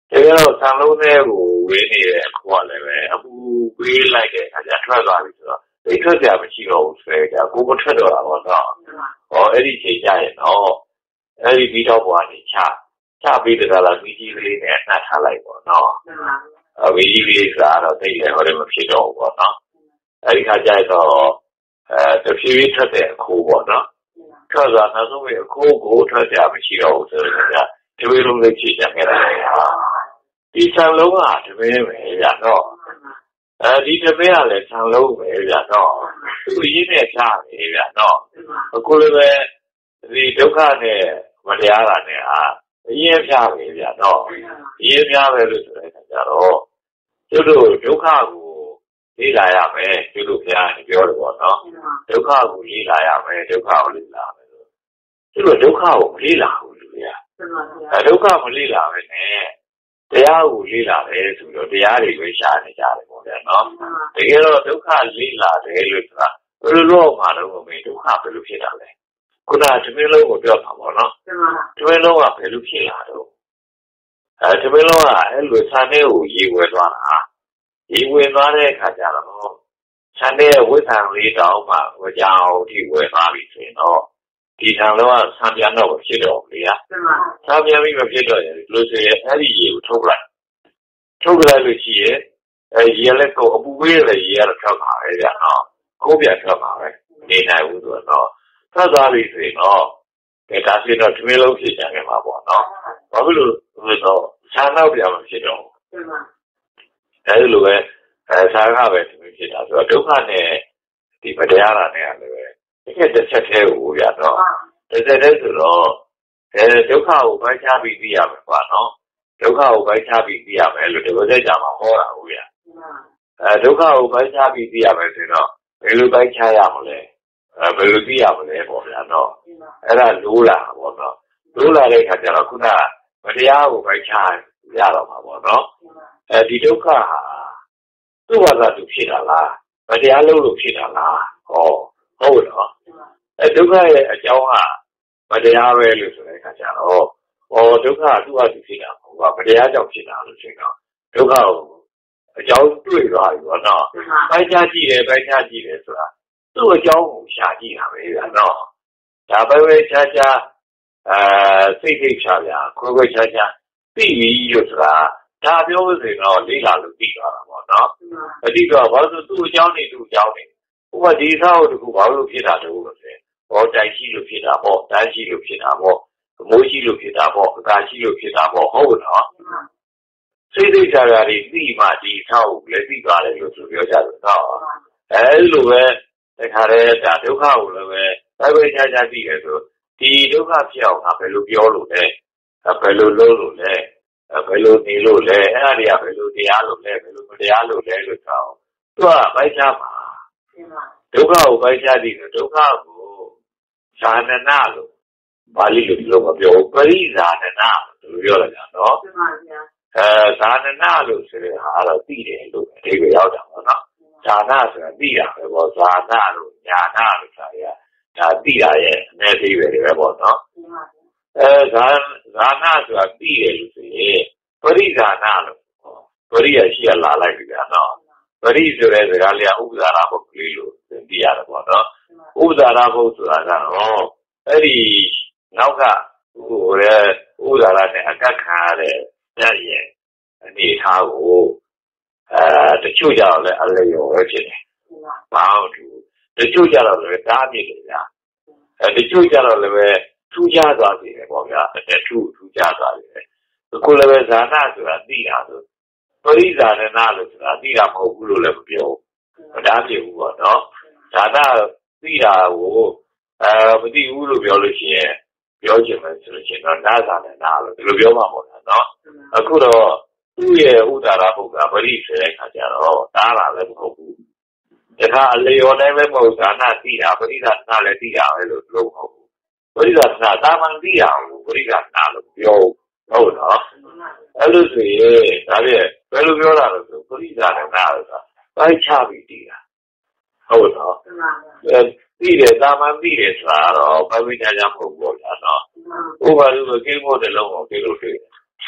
这个上楼呢，我为你过来呗，不归来的，大家车上的是吧？这车家不起了，是的，我不车着了，我操！哦，那里去家人哦，那里比较不安的恰比这个了，飞机里面那下来过喏，飞机里是按照这一我们批着过喏，那里看家到这批车在苦过喏，车上那所谓苦车家不起了，是的，这位龙的去讲给大家啊。第三楼啊，这边没人哦。你这边来三楼没人哦，都一年下没人哦。过来呗，你都看呢，我俩了呢啊，一年下没人哦，一年下来就是来参加喽。就是都看过，你来呀没？就是偏你表的我喏，都看过你来呀没？都看过你来没？就是都看过你来过对呀？都看过你来没呢？တရားကိုလေ့လာတယ်ဆိုတော့တရားတွေပဲရှာနေကြတယ်ပေါ့ဗျာနော်တကယ်တော့ဒုက္ခလေ့လာတယ်လို့ဆိုတာဘယ်လိုလုပ်မှတော့မင်းဒုက္ခဘယ်လိုဖြစ်တာလဲခုနကသမင်းလုံးကိုပြောတာပေါ့နော်သမင်းလုံးကဘယ်လိုဖြစ်လာတော့သမင်းလုံးကအဲ့လိုဆန်တဲ့ကိုရေဝဲသွားတာရေဝဲသွားတဲ့အခါကျတော့ဆန်တဲ့ဝိသံလေးတောင်မှဝကြောင်ဒီဝဲသွားပြီဆိုရင်တော့ဒီဆန်လုံးကဆန်ပြန်တော့ဖြစ်တော့လေဆန်ပြန်ပြီးမဖြစ်တော့ရင်လို့ဆိုရင်အဲ့ဒီရေကိုထုတ်လိုက်လို့ရှိရင်ရေလည်းကိုအပူပေးရရေကတော့ထွက်ပါပဲဗျာနော်ကိုးပြန်ထွက်ပါပဲနေနိုင်ဘူးဆိုတော့ထွက်သွားပြီဆိုရင်တော့ဒါဆိုရင်တော့သမင်းလုံးဖြစ်ကြတယ်မှာပေါ့နော်ဘာဖြစ်လို့လဲဆိုတော့ဆန်တော့ပြန်မဖြစ်တော့အဲ့လိုပဲဆန်ကပဲသမင်းဖြစ်တာဆိုတော့ဒုက္ခနဲ့ဒီမတရားတာနဲ့လည်းပဲတကယ်တစ်ချက်တည်းကိုဗျာနော်တစ်ချက်တည်းဆိုတော့ဒုက္ခကိုပိုင်းခြားပြီးသိရမယ်ကွာနော်ဒုက္ခကိုပိုင်းခြားပြီးသိရမယ်လို့ဒီလိုသက်ကြမှာဟောတာဟုတ်ဗျာဒုက္ခကိုပိုင်းခြားပြီးသိရမယ်ဆိုတော့ဘယ်လိုပိုင်းခြားရမလဲဘယ်လိုသိရမလဲပေါ့ဗျာနော်အဲ့ဒါလိုးလာပေါ့နော်လိုးလာတဲ့အခါကျတော့ခုနကမတရားကိုပိုင်းခြားရတော့မှာပေါ့နော်ဒီဒုက္ခဟာသူ့ဘာသာသူဖြစ်တာလားမတရားလုပ်လို့ဖြစ်တာလားဟောဟုတ်နော်ဒုက္ခရဲ့အကြောင်းကမတရားပဲလို့ဆိုတဲ့အခါကျတော့ဒုက္ခကသူ့ဟာသူဖြစ်တာဟုတ်ပါမတရားကြောင့်ဖြစ်တာလို့ဆိုတော့ဒုက္ခကိုအကြောင်းတွေ့သွားပြီပေါ့နော်ပိုင်းခြားကြည့်တယ်ဆိုတာသူ့အကြောင်းကိုရှာကြည့်တာပဲဗျာနော်ဒါပဲခြားစိတ်ချပြခွဲခြားသိပြီလို့ဆိုတာဒါပြောလို့ဆိုရင်တော့လေးလာလို့သိသွားတာပေါ့နော်အတိတော့ဘာလို့သူ့အကြောင်းနေဥပမာဒီစားကိုတခုဘာလို့ဖြစ်တာတုံးလို့ဆိုရင်တိုက်ရှိလို့ဖြစ်တာပေါ့တန်းရှိလို့ဖြစ်တာပေါ့မိုးရှိလို့ဖြစ်တာပေါ့အကာရှိလို့ဖြစ်တာပေါ့ဟုတ်နော်စိတ်ချပြတွေသိမှဒီစားကိုလည်းသိသွားတယ်လို့ဆိုပြောကြတယ်နော်အဲ့လိုပဲတခါတည်းဒါဒုက္ခကိုလည်းပဲခြားသိတယ်ဆိုဒီဒုက္ခဖြစ်အောင်ငါဘယ်လိုပြောလို့လဲဘယ်လိုလုပ်လို့လဲဘယ်လိုနေလို့လဲအဲ့ဒါတွေကဘယ်လိုတရားလို့လဲဘယ်လိုမတရားလို့လဲလို့ဆိုတော့သူကပိုင်းခြားမှာဒုက္ခကိုပိုင်းခြားသိတယ်ဒုက္ခကိုဇာနနာလို့ပါဠိလိုမပြောဘူးပရိဇာနနာလို့ပြောလိုက်တာနော်ဇာနနာလို့ဆိုတဲ့ဟာတော့သိတယ်လို့အဓိပ္ပာယ်ရောက်တာပေါ့နော်ဇာနာဆိုတာသိတာပဲပေါ့ဇာနာလို့ညာနာလို့ဆိုတာဒါသိတာရဲ့အနည်းအသေးပဲပေါ့နော်ဇာနာဆိုတာသိတယ်လို့ဆိုရင်ပရိဇာနာလို့ပရိယရှိရလာလိုက်ပြီဗျာနော်ပရိဆိုတဲ့စကားလေးကဥပဇာရဘုတ်ကလေးလို့သိရတယ်ပေါ့နော်ဥပဇာရဘုတ်ဆိုတာကတော့အဲ့ဒီနောက်ကဥပဇာရနဲ့အကတ်ခံရတဲ့ညရဲ့အနေထားကိုတချို့ကြတော့လည်းအလျော်ပဲဖြစ်တယ်ဘာလို့တချို့ကြတော့လည်းတားပြစ်တယ်ဗျာတချို့ကြတော့လည်းထူးခြားသွားစေတယ်ပေါ့ဗျာထူးခြားသွားစေတယ်ခုလည်းပဲဇာနာဆိုတာသိတာဆိုပရိဇာနနာလို့ဆိုတာသိတာမဟုတ်ဘူးလို့လည်းမပြောဘူးမတားပြစ်ဘူးပေါ့နော်ဇာနာသိတာကိုမသိဘူးလို့ပြောလို့ရှိရင်ပြောချင်မယ်ဆိုလို့ရှိရင်တော့နာဇာနနာလို့ဒီလိုပြောမှာပေါ့နော်အခုတော့သူ့ရဲ့ဥဒါရဘုတ်ကပရိဆိုတဲ့အခါကျတော့တားတာလည်းမဟုတ်ဘူးဒါကအလျော်တိုင်းပဲမဟုတ်ဇာနာသိတာပရိဇာနာလည်းသိတာပဲလို့ပြောမဟုတ်ဘူးပရိဇာနာတာမန်သိတာကိုပရိဇာနာလို့ပြောဟုတ်နော်အဲ့လိုဆိုရင်ဒါပြည့်ဘယ်လိုပြောတာလဲဆိုပရိဇာနာဆိုတာပိုင်းခြားပြီးသိတာဟုတ်နော်သိတယ်တာမန်သိတယ်ဆိုတာတော့ဘာဝိညာဉ်မဟုတ်ဘူးဗျာနော်ဥပါဒုကိမို့တလုံးကိုကိလို့တွေ့တယ်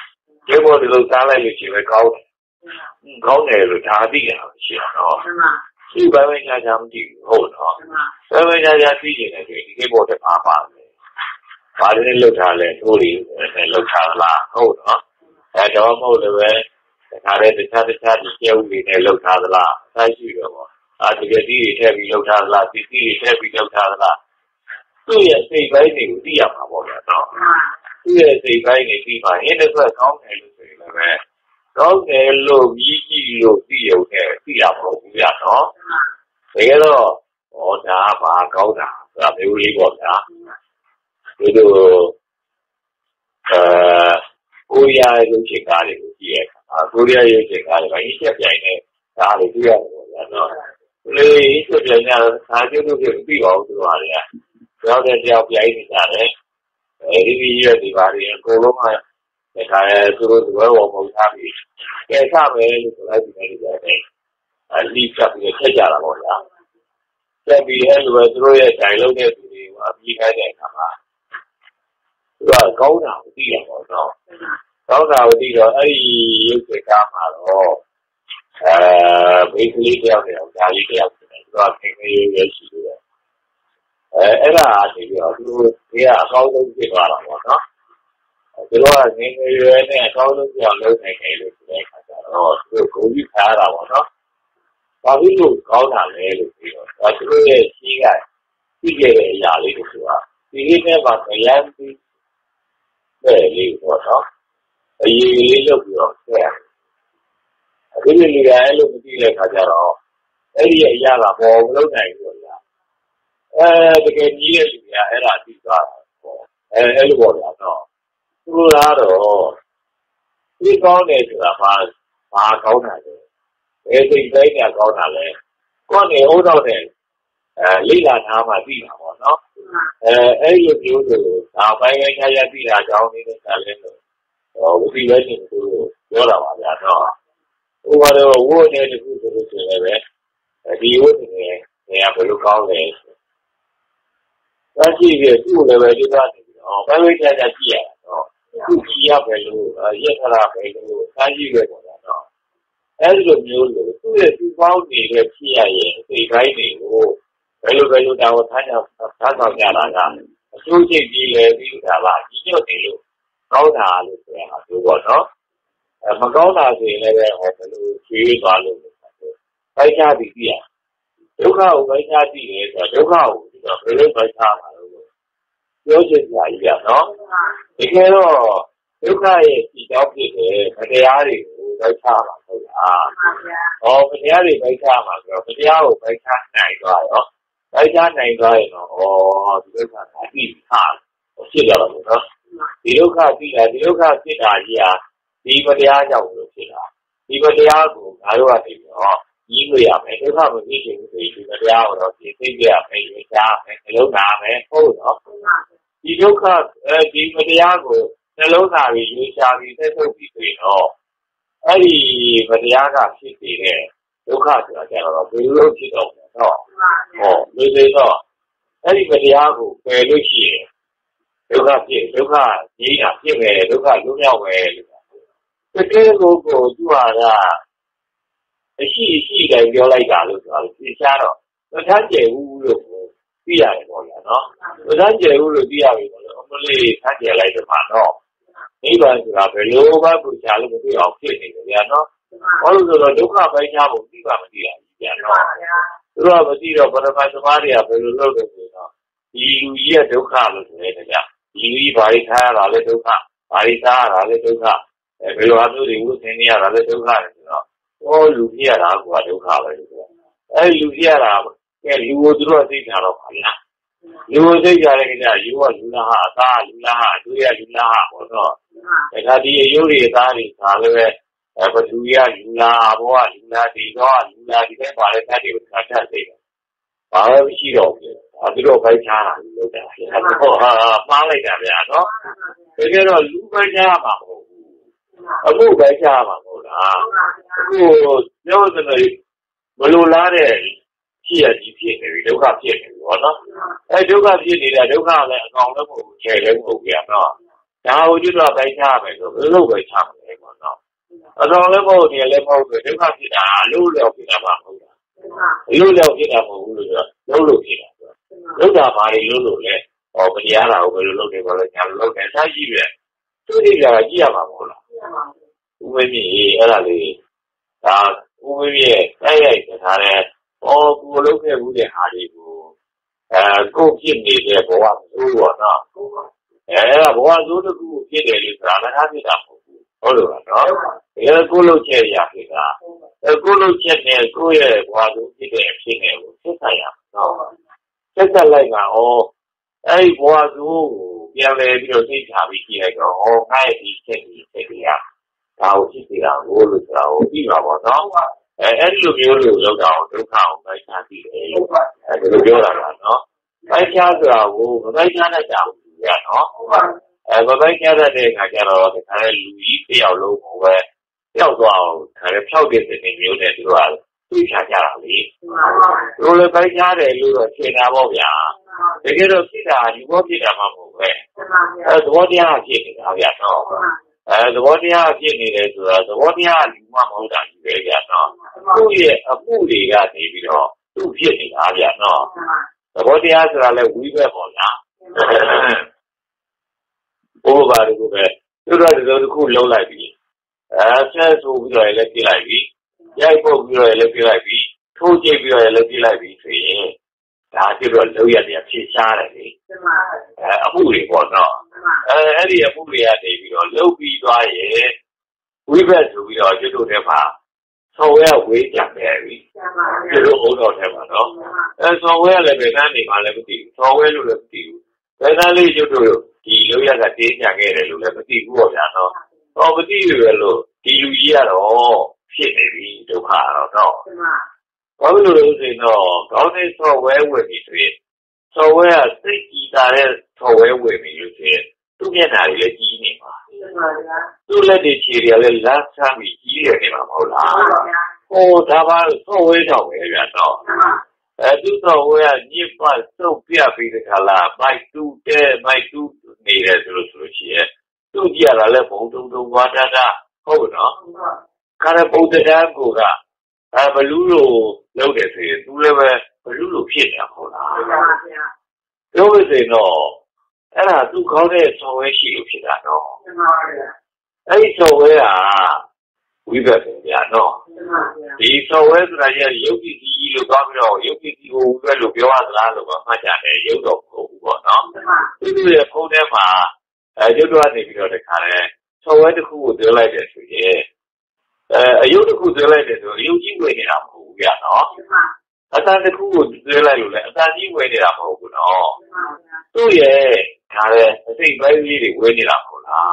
结果这个咱来就去为搞的，搞的就差地啊，是啊，所以外面家家们地好的啊，外面家家地呢，就你给我的爸爸的，把这楼下来处理，楼下拉好的啊，这好的呗，他的业务里头楼下的拉，再去的我，这个地太比楼下的拉，地太比楼下的拉，对呀，这边的有地啊嘛，我们啊。对这一块的地方，现在是高台路水了呗，高台路、米基路、地有的地也好不一样哦。这个咯，我家把高塔是吧？没有理过的啊。这个国家有些家里有些国家有些家里把一些便宜家里都要我的喏。所以一些便宜他就是地方是吧的，不要再叫便宜家里。这个月对吧？这个沟通啊，你看这个我们差别，在上面就来这边立刻这个贴价了，我讲。在比那个这个在楼的处理，我避开点干嘛？是吧？高档地了，我操！高档地了，有些干嘛咯？维持一条的，家里这样子的，是吧？肯定有些习惯。这个就是这样高中阶段了，我操！这个那个月呢，高中这样楼才开的出来看下了，这个公寓开了，我操！把这种高档的这个，这个膝盖、这个压力就是吧，这个呢把它压低，我操！一就不要这样，这个里边楼地来看下了，也压了，我们都在过呀。这个你也是呀，地方，我了喏，是不是最高的是把高谈的，这一点高谈嘞，光你欧洲的，里拉他嘛地方嘛喏，就是白人家地下交那个下来的，我这边就是有了嘛呀喏，我呢就是那边，第一个呢，人家不是高的。但是这个住那边就那白人家地住地下白路，也他那白路，30个多的这个没有路，住的地方那个企业也最白的路，白路让我参考下来了，休息地的没有啥吧，一条的路，高大路是啊，如果没高大是那个我们路去大路，白家的地啊，就靠白家地的，就靠白人白家嘛。有些是一样喏，这个咯，有看也比较别的，没得压力，白差嘛，对吧？没得压力白差嘛，没得压力白差哪一个哟？白差哪一个哟？这个看地差，我记得了，我说，第六看地大一啊，第一个压价我就记了，第一个压股还有啊这个一个呀，每个看没进行对这个压我说，这个呀没有加，没有拿没扣的。第六看这个压股在楼上里有下面在手机对哦，没压价是对的，都看出来了，没有去到没对到，没压股没有去，都看你俩进来都看有两位，这个就话啦。细的表来讲就是你想了，那参见物有必要的过来喏，参见物有必要的过来，我们来参见来的嘛喏，一般是吧？老板不下那个都要骗那个样喏，我就说六块白下不地方不地啊，一样喏，是吧？不地了，把它买什么的呀？比如老东西喏，一也都看了出来的呀，一把一看拿来都看，把一看拿来都看，比如还有5天的呀拿来都看的喏。路边那个就看了这个，路边那个，路都是这样的话呀，路这样的个呀，有路那哈，大路那哈，对呀路那哈，我说，他的有的大的他那个，不路呀路那哈，不啊路那这个路那这个把那他这个看这个，把那个洗了，这个白茶了，有的，马来这边喏，这个路白茶嘛。不白家嘛，要是那没有拉的，骗你骗的，都看骗的，我呢，都看骗你的，都看了，搞得不开人不变啊， Now you do a by time, a little bit time. As long as level, the level, the difference is a little bit of a little bit of a little bit. Look at my little bit of the other over the look at look at how you get. Two days are a year of when he early. When we say, oh, look at who they had to go in the boy or not. Boy, do the good kid is rather happy. All over, no? Go look at Yakina. Go look at the Goya, while you did everything. No. Just like oh, I was who, young lady, you think how we hear go, oh, I take it out. How is it out? All the people, no? And look out, look out, I can't be a little no? I can't go, but I can't down, no? And but I can't take a girl, the kind of Louis, they are low over. They'll go out, kind of tell this in the unit as well. You can't get out of it. Roll a bike out and look at China. They get a sitter, you won't get a mum away. That's what they are getting, I know. The what they are getting is the what they are, you want more than you get now. A movie got maybe no, 2 getting, I know. The what they are like we were on now. Over the good, you rather go to cool low like me. Says who will I let you like me? Yapo will I let you like me? 2 JB will I let you like me? I did a low at the Charity. A movie was not. Any a movie at a low be dry. We went to be all you do them. So where we can marry. You don't hold on them, no? And so where let me animal everything. So where you let you. Then I leave you to you look at the young area, look at the people, no? Oh, but you look, you hear all shit, maybe to car or no. What will you say? No, don't they so well with me? So where I think he started so well with me, you say, to get out of the evening. To let the children last time we hear him. Oh, that was so well away, you know. Do so where you find so fear the color, my 2 there, my 2 needed to here. 2 years I left home to water. Hold on. Can I put the damn go? I have a Lulu loaded here. Do ever a Lulu kid. You always say no. And I do call it so where she looks at no. I so where we better, no. He saw whether I had Yogi, you got me all Yogi who will look your other much at a Yodo, no. You do a podema. I do not think you're the kind. So where the who would like it to hear? A Yodo could relate it to Yogi waiting up who we are not. I thought the who would relate it, that you waited up who no. So, yeah, I think very really waiting up.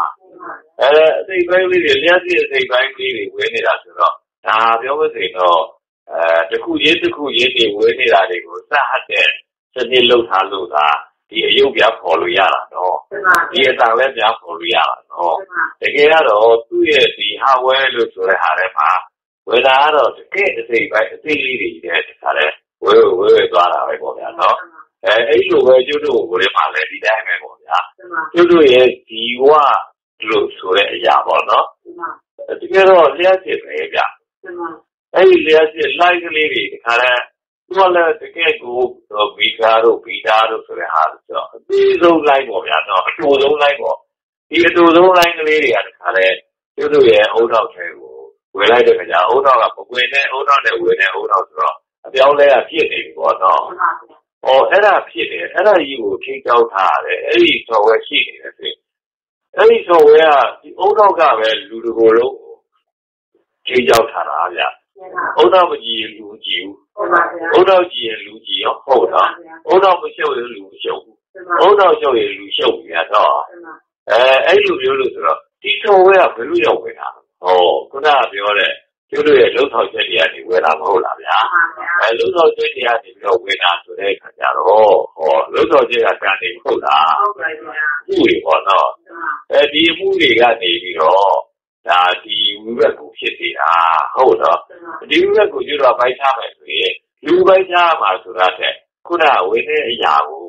They very really, they very really waiting up. They always say no. The cool yet, they waited at it was that. So they look at the Yogi for Luyana, no. He is a left for Luyana, no. The get out of 2 years, see how well looks to the Harema. When I don't get the thing by the thing leading there, we're glad I go there, no. You where you do with my lady diamond. You do it, you are close to the Yabo, no. Together, yes, hey, yes, like the lady, well, the get go of Bicaro, Pidaro to the house. These don't like what you know, don't like what. You don't like the lady at the you do it, hold out table. We like the hold out, when they hold on the winner, hold out draw. The only appearing or no. Or era appeared, era you will kick out hard, any so where she is. Any so where the old dog got a Ludogolo change out Haraja. Old dog you lose you. Old dog you lose you, hold on. Old dog will show you lose you. Old dog show you lose you at all. I lose you lose. Teach where you will. Oh, good idea. ကျိုးတို့ရဲ့လှုပ်ဆောင်ချက်တွေကနေဝယ်တာမဟုတ်လားဗျာလှုပ်ဆောင်ချက်တွေကနေပြီးတော့ဝယ်တာဆိုတဲ့အခါကျတော့လှုပ်ဆောင်ချက်ကတန်နေမဟုတ်လားဟုတ်ပါဗျာမှုတွေပေါ့နော်ဒီမှုတွေကနေပြီးတော့ဒါဒီဝိဘက်ကိုဖြစ်နေတာဟုတ်တော့ဒီဝိဘက်ကိုကျတော့ပိုက်ထားမယ်ဆိုရင်လူပိုက်ထားမှာဆိုတာတဲ့ခုနဝယ်တဲ့အရာကို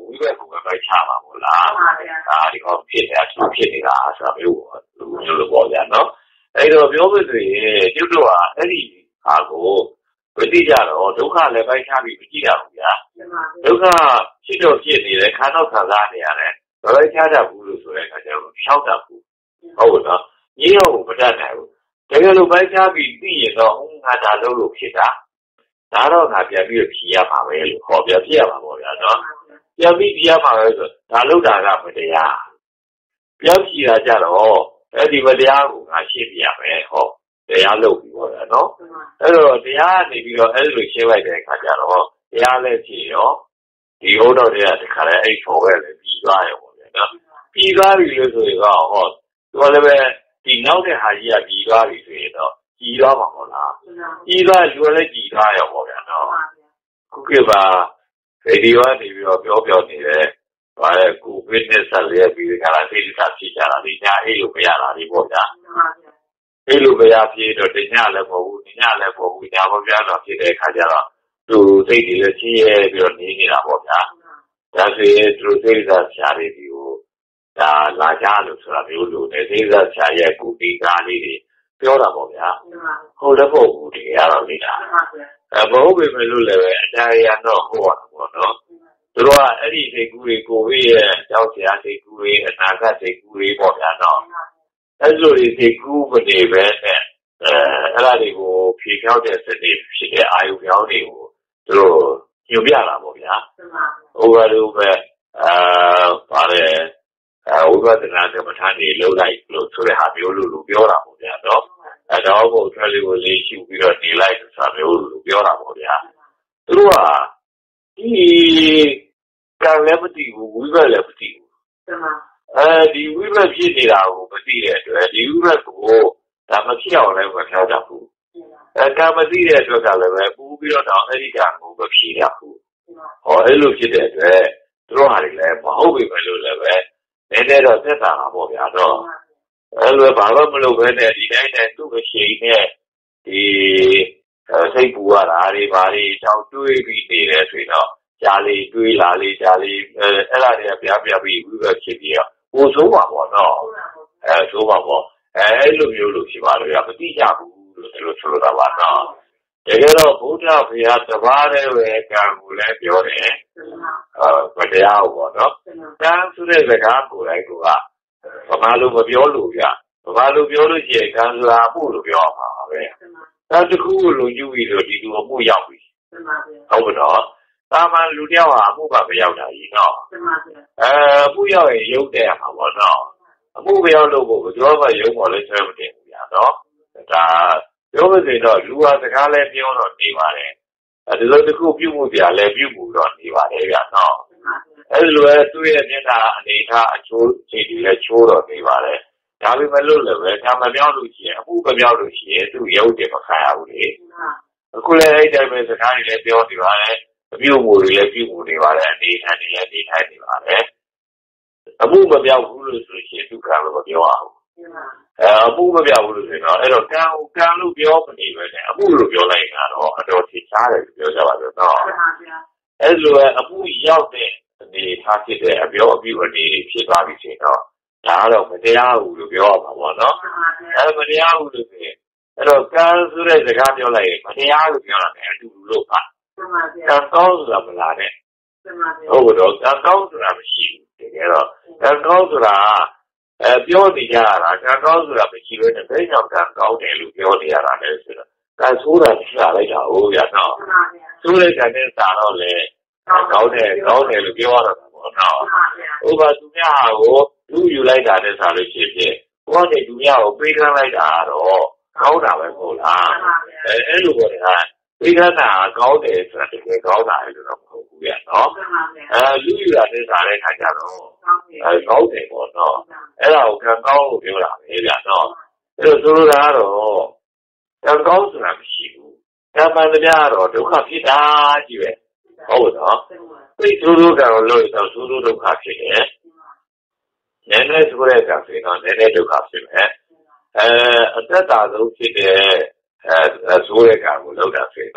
ဝိဘက်ကိုပဲချပါမို့လားဒါဒီကောင်ဖြစ်နေတာသူဖြစ်နေတာဆိုတာမျိုးလို့ပေါ့ဗျာနော်အဲ့တော့ပြောလို့ဆိုရင်ကျုပ်တို့ကအဲ့ဒီဟာကိုမသိကြတော့ဒုက္ခလည်းပိုက်ချပြီးမကြည့်ရဘူးဗျာဒုက္ခဖြစ်တော့ဖြစ်နေတယ်ခါတော့ခံစားနေရတယ်မပိုက်ချတတ်ဘူးလို့ဆိုတဲ့အခါကျတော့ရှောက်တတ်ဘူးဟုတ်နော်ကြီးရောမတတ်နိုင်ဘူးတကယ်လို့ပိုက်ချပြီးသိရင်တော့ငါဒါလို့ဖြစ်တာဒါတော့ငါပြန်ပြီးဖြေရမှာပဲလို့ဟောပြန်ဖြေရမှာပေါ့ဗျာနော်ပြန်ပြီးဖြေရမှာပဲဆိုဒါလို့တာကမတရားပြန်ဖြေတာကြတော့အဲ့ဒီမတရားကိုငါရှင်းပြရမယ်ဟောတရားလုပ်ပြီးပေါ့ဗျာနော်အဲ့တော့တရားနေပြီးတော့အဲ့လိုရှင်းလိုက်တဲ့အခါကျတော့တရားလည်းဖြေရောဒီဟုတ်တော့တရားတခါလဲအဲ့ခေါ်ခဲ့တယ်ပြီးသွားရောပေါ့ဗျာနော်ပြီးသွားပြီလို့ဆိုရင်တော့ဟောသူလည်းပဲဒီနောက်တဲ့ဟာကြီးကပြီးသွားပြီဆိုရင်တော့ကြည်သွားမှာပေါ့လားကြည်သွားလူလည်းကြည်သွားရောပေါ့ဗျာနော်ခုကပါဗီဒီယိုကနေပြီးတော့ပြောနေတယ်ဘာလဲကိုဗစ်နဲ့ဆက်လက်ပြီးကြတာသိတာဖြစ်ကြတာဒီညာအေးလို့မရတာဒီပေါ့ဗျာအေးလို့မရဖြစ်တော့တညလည်းမဟုတ်ဘူးညလည်းမဟုတ်ဘူးညာပေါ့ဗျာတော့ဖြစ်တဲ့အခါကျတော့သူစိတ်တွေလည်းချင်းရဲပြီးတော့နေနေတာပေါ့ဗျာဒါဆိုရင်သူစိတ်သာရှားနေပြီကိုဒါလာကြလို့ဆိုတာမျိုးလို့နေစိတ်သာရှားရဲ့ကူပီကားလေးတွေပြောတာပေါ့ဗျာဟုတ်လည်းပေါ့ဘူးတကယ်တော့နေတာမဟုတ်ပေမဲ့လို့လည်းအတရားရတော့ဟောတာပေါ့နော်သူတို့ကအဲ့ဒီစိတ်ကူးတွေကိုဝေးရဲ့ကြောက်စရာစိတ်ကူးတွေအနာဂတ်စိတ်ကူးတွေပေါ့ဗျာနော်အဲ့လိုတွေစိတ်ကူးမနေပဲနဲ့အဲ့ဒါတွေကိုဖြေဖြောက်တဲ့စနစ်ဖြစ်တဲ့အာယုပြောင်းတွေကိုသူတို့ညွှန်ပြတာပေါ့ဗျာဟိုဘယ်လိုပဲပါတယ်ဝိပဿနာကမ္မထာနေလုံးလိုက်လို့ဆိုတဲ့ဟာမျိုးလို့ပြောတာပေါ့ဗျာနော်အဲ့တော့ကိုထွက်လေးကိုလေးရှုပြီးတော့နေလိုက်ဆိုတာမျိုးလို့ပြောတာပေါ့ဗျာသူတို့ကဒီကံလည်းမသိဘူးဝိဘက်လည်းမသိဘူးဒီဝိဘက်ဖြစ်နေတာကိုမသိတဲ့အတွက်ဒီဝိဘက်ကိုဒါမဖြစ်အောင်လည်းမဖြောက်တတ်ဘူးကံမသိတဲ့အတွက်ကလည်းပဲပူပြီးတော့အဲ့ဒီကံကိုမဖြေတတ်ဘူးဟောအဲ့လိုဖြစ်တဲ့အတွက်သူတို့ဟာတွေလည်းမဟုတ်ပြီပဲလို့လည်းပဲနည်းနည်းတော့သက်သာတာပေါ့ဗျာတော့အဲ့လိုဘာလို့မလုပ်ဘဲနဲ့ဒီတိုင်းတိုင်းသူ့အရှိန်နဲ့ဒီစိတ်ပူရတာတွေဘာတွေတောက်တွေးပြီးနေတယ်ဆိုတော့ကြာလေတွေးလာလေကြာလေအဲ့ဒါတွေကပြပြီးဝိဘက်ဖြစ်ပြီးတော့ဟိုဆိုးပါပေါ့နော်ဆိုးပါပေါ့အဲ့လိုမျိုးလို့ရှိပါလို့ရမသိကြဘူးလို့ဆိုလိုတာပါနော်တကယ်တော့ဘုရားဘုရားတပါးတည်းပဲကံကိုလည်းပြောတယ်မတရားဘူးပေါ့နော်ကံဆိုတဲ့စကားကိုယ်တိုင်ကဘာလို့မပြောလို့ဗျဘာလို့ပြောလို့ရှိရင်ကံဆိုတာအမှုလို့ပြောမှာပဲအဲတခုကိုလုံကျူပြီးတော့ဒီလူအမှုရောက်ပြီဟုတ်ပါတော့တာမန်လူတယောက်ဟာအမှုကမရောက်တာကြီးနော်အမှုရောက်ရင်ရုပ်တဲ့မှာပေါ့နော်အမှုမရောက်လို့ကိုပြောမှရုပ်ပေါ်လဲဆွဲမတင်ဘူးဗျာနော်ဒါပြောလို့ဆိုတော့လူဟာစကားလဲပြောတော့နေပါတယ်ဒီလိုတခုပြုမှုပြလဲပြုမှုတော့နေပါတယ်ဗျာနော်အဲ့လိုပဲသူ့ရဲ့မျက်နှာအနေထားအချိုးခြေတွေလည်းချိုးတော့နေပါတယ်ဒါပေမဲ့လို့လည်းပဲဒါမပြောင်းလို့ရှိရင်အမှုမပြောင်းလို့ရှိရင်သူ့ရုပ်တွေမခံရဘူးလေအခုလည်းအဲ့တိုင်းပဲစကားတွေလည်းပြောနေပါတယ်အပြုမှုတွေလည်းပြုမှုနေပါတယ်အနေထားတွေလည်းနေထိုင်နေပါတယ်အမှုမပြောင်းဘူးလို့ဆိုရင်ဒုက္ခလို့မပြောရဘူးအမှုမပြောင်းဘူးလို့ဆိုတော့အဲ့တော့ကံလို့ပြောမနေပဲနဲ့အမှုလို့ပြောလိုက်တာတော့အတော်ထိရှားတယ်ပြောကြပါတော့နော်အဲ့လိုအမှုရောက်တဲ့အနေထားဖြစ်တဲ့အပြောအပြုအနေဖြစ်သွားပြီဆိုတော့ဒါကတော့မတရားဘူးလို့ပြောရမှာပေါ့နော်မတရားဘူးလို့ဆိုရင်အဲ့တော့ကံဆိုတဲ့စကားပြောလိုက်ရင်မတရားလို့ပြောတာလည်းအတူတူလို့ပါကံကောင်းဆိုတာမလားနဲ့ဟုတ်တော့ကံကောင်းဆိုတာမရှိဘူးတကယ်တော့ကံကောင်းဆိုတာပြောနေကြတာကံကောင်းဆိုတာမရှိဘဲနဲ့ဘယ်ကြောင့်ကံကောင်းတယ်လို့ပြောနေရတာလဲဆိုတော့ကံဆိုးတာဖြစ်လာလိုက်တာဟုတ်ရတော့ဆိုးတဲ့ကံနဲ့စာတော့လေကောင်းတယ်လို့ပြောရတာပေါ့နော်ဥပမာသူများကိုလူယူလိုက်တာနဲ့စာလို့ရှိရင်ဘုရားတဲ့သူများကိုပေးခန်းလိုက်တာတော့ကောင်းတာပဲမဟုတ်လားအဲ့လိုပေါ့ကွာပေးခန်းတာကောင်းတယ်ဆိုတာတကယ်ကောင်းတာလို့တော့မဟုတ်ဘူးဗျာနော်လူယူတာနဲ့စာတဲ့ခါကျတော့ကောင်းတယ်ပေါ့နော်အဲ့ဒါကိုကံကောင်းလို့ပြောတာပဲဗျာနော်အဲ့လိုဆိုလိုတာကတော့ကံကောင်းဆိုတာမရှိဘူးကံမှန်တရားတော့ဒုက္ခဖြစ်တာကြီးပဲဟုတ်တော့သိဆိုးကံကိုလို့တော့ဆိုးဒုက္ခဖြစ်တယ်နည်းနည်းဆိုတဲ့ကံဆိုတော့နည်းနည်းဒုက္ခဖြစ်မယ်အသက်တာဆုံးဖြစ်တဲ့ဆိုးတဲ့ကံကိုလောက်တာဆိုတော့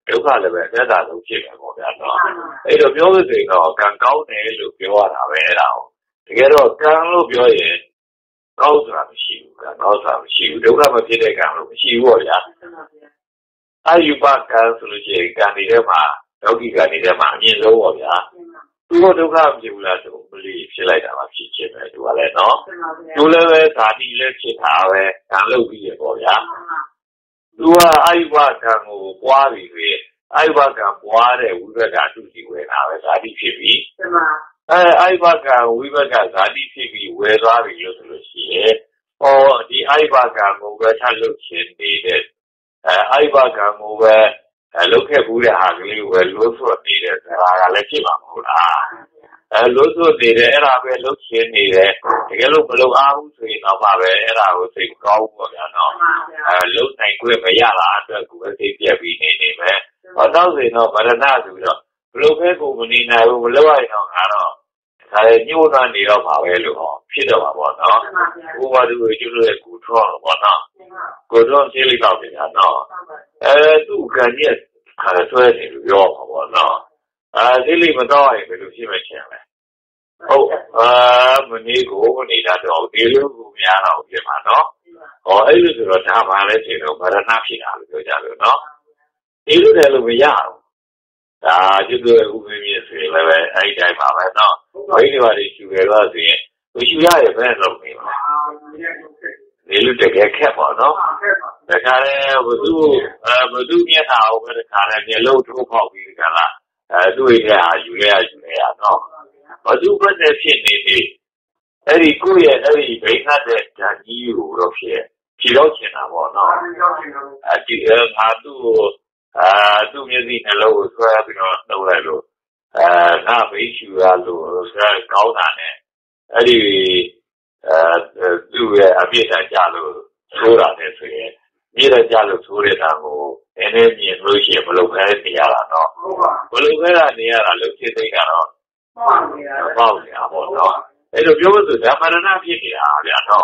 ဒုက္ခလည်းပဲသက်သာဆုံးဖြစ်မယ်ပေါ့ဗျာနော်အဲ့တော့ပြောလို့ဆိုရင်တော့ကံကောင်းတယ်လို့ပြောရတာပဲအဲ့ဒါကိုတကယ်တော့ကံလို့ပြောရင်ကောင်းဆိုတာမရှိဘူးကံကောင်းဆိုတာမရှိဘူးဒုက္ခမဖြစ်တဲ့ကံလို့မရှိဘူးပေါ့ဗျာအာယုပကံဆိုလို့ရှိရင်ကံနေတဲ့မှာယောဂီကံနေတဲ့မှာအမြင့်ဆုံးပေါ့ဗျာသူကဒုက္ခဖြစ်ဘူးလားဆိုဘလိဖြစ်လိုက်တာမှဖြစ်ချင်တယ်သူကလည်းနော်သူလည်းပဲဓာတိလည်းဖြစ်တာပဲကံလုပ်ပြီးရပေါ့ဗျာသူကအာယုပကံကိုပွားပြီးပြီအာယုဘကံပွားတဲ့ဝိဘကတုတိဝေနာပဲဇာတိဖြစ်ပြီအာယုဘကံဝိဘကဇာတိဖြစ်ပြီးဝယ်သွားပြီလို့ဆိုလို့ရှိရင်ဒီအာယုဘကံကိုပဲထပ်လုပ်ခြင်းနေတဲ့အာယုဘကံကိုပဲလုပ်ခဲ့ဘူးတဲ့ဟာကလေးကိုပဲလို့ဆိုနေတဲ့ဇာကလည်းဖြစ်မှာမဟုတ်လားလို့ဆိုနေတယ်အဲ့ဒါပဲလုပ်ခြင်းနေတယ်တကယ်လို့မလုပ်အားဘူးဆိုရင်တော့မှပဲအဲ့ဒါကိုစိတ်ကောင်းပေါ့ဗျာနော်လုံးနိုင်ခွင့်မရတာအတွက်ကိုပဲစိတ်ပြက်ပြီးနေမယ်တော့ဆိုရင်တော့ဗရဏဆိုပြီးတော့ဘလို့ပဲကိုမနေနိုင်ဘူးမလုပ်ရရင်တော့ငါတော့ဒါလည်းညှို့နှံနေတော့ပါပဲလို့ဖြစ်တော့မှာပေါ့နော်ဥပဒေကိုကျွတ်ရဲ့ကိုထောတော့ပေါ့နော်ကိုတော့ဖြေးလိုက်တော့ပြန်နော်သူ့ကံကြီးခါဆွဲနေလို့ပြောမှာပေါ့နော်ဒီလိမတော့ရင်ဘယ်လိုဖြစ်မချင်လဲဟုတ်မနေကိုမနေတာတော့ဒီလိုကိုများတော့ဖြစ်မှာနော်အဲ့လိုဆိုတော့ဒါမှလည်းရှင်တော့ဗရဏဖြစ်တာလို့ပြောကြလို့နော်ဒီလိုတယ်လို့မရဘူးဒါကျွတ်ရဲ့ဥပ္ပမေဆိုရင်လည်းအဲ့ဒီတိုင်းပါပဲနော်ဘိန်းတွေပါတွေရှူရတော့ဆိုရင်သူရှူရရဲ့ပဲလုပ်နေပါဒီလိုတကယ်ခက်ပါနော်ဒါကြတဲ့ဘသူမျက်နှာကိုပဲတခါလည်းမျက်လုံးထိုးပေါက်ပြီးကြလားသူ့ရဲ့ဟာယူရနော်ဘသူဘက်နဲ့ဖြစ်နေအဲ့ဒီကိုယ့်ရဲ့အဲ့ဒီဘိန်းတဲ့ဓာကြီးကိုတော့ဖြေတော့ချင်တာပေါ့နော်ဒီငါသူ့မျက်စိနှလုံးကိုဆွဲပြီးတော့နှုတ်လိုက်လို့ငါဘိန်းရှူရလို့ကောင်းတာနဲ့အဲ့ဒီသူ့ရဲ့အပြစ်ဒဏ်ကြလို့ဆိုးတာနဲ့ဆိုရင်မြေရကြလို့ဆိုးတဲ့တာကိုနည်းနည်းမြင်လို့ရှိရင်ဘယ်လိုပဲနေရတာတော့ဘယ်လိုပဲနေရတာလို့ဖြစ်သိကတော့ပေါ့နေတာပေါ့နော်အဲ့လိုပြောလို့ဆိုဓမ္မရဏဖြစ်နေတာဗျာတော့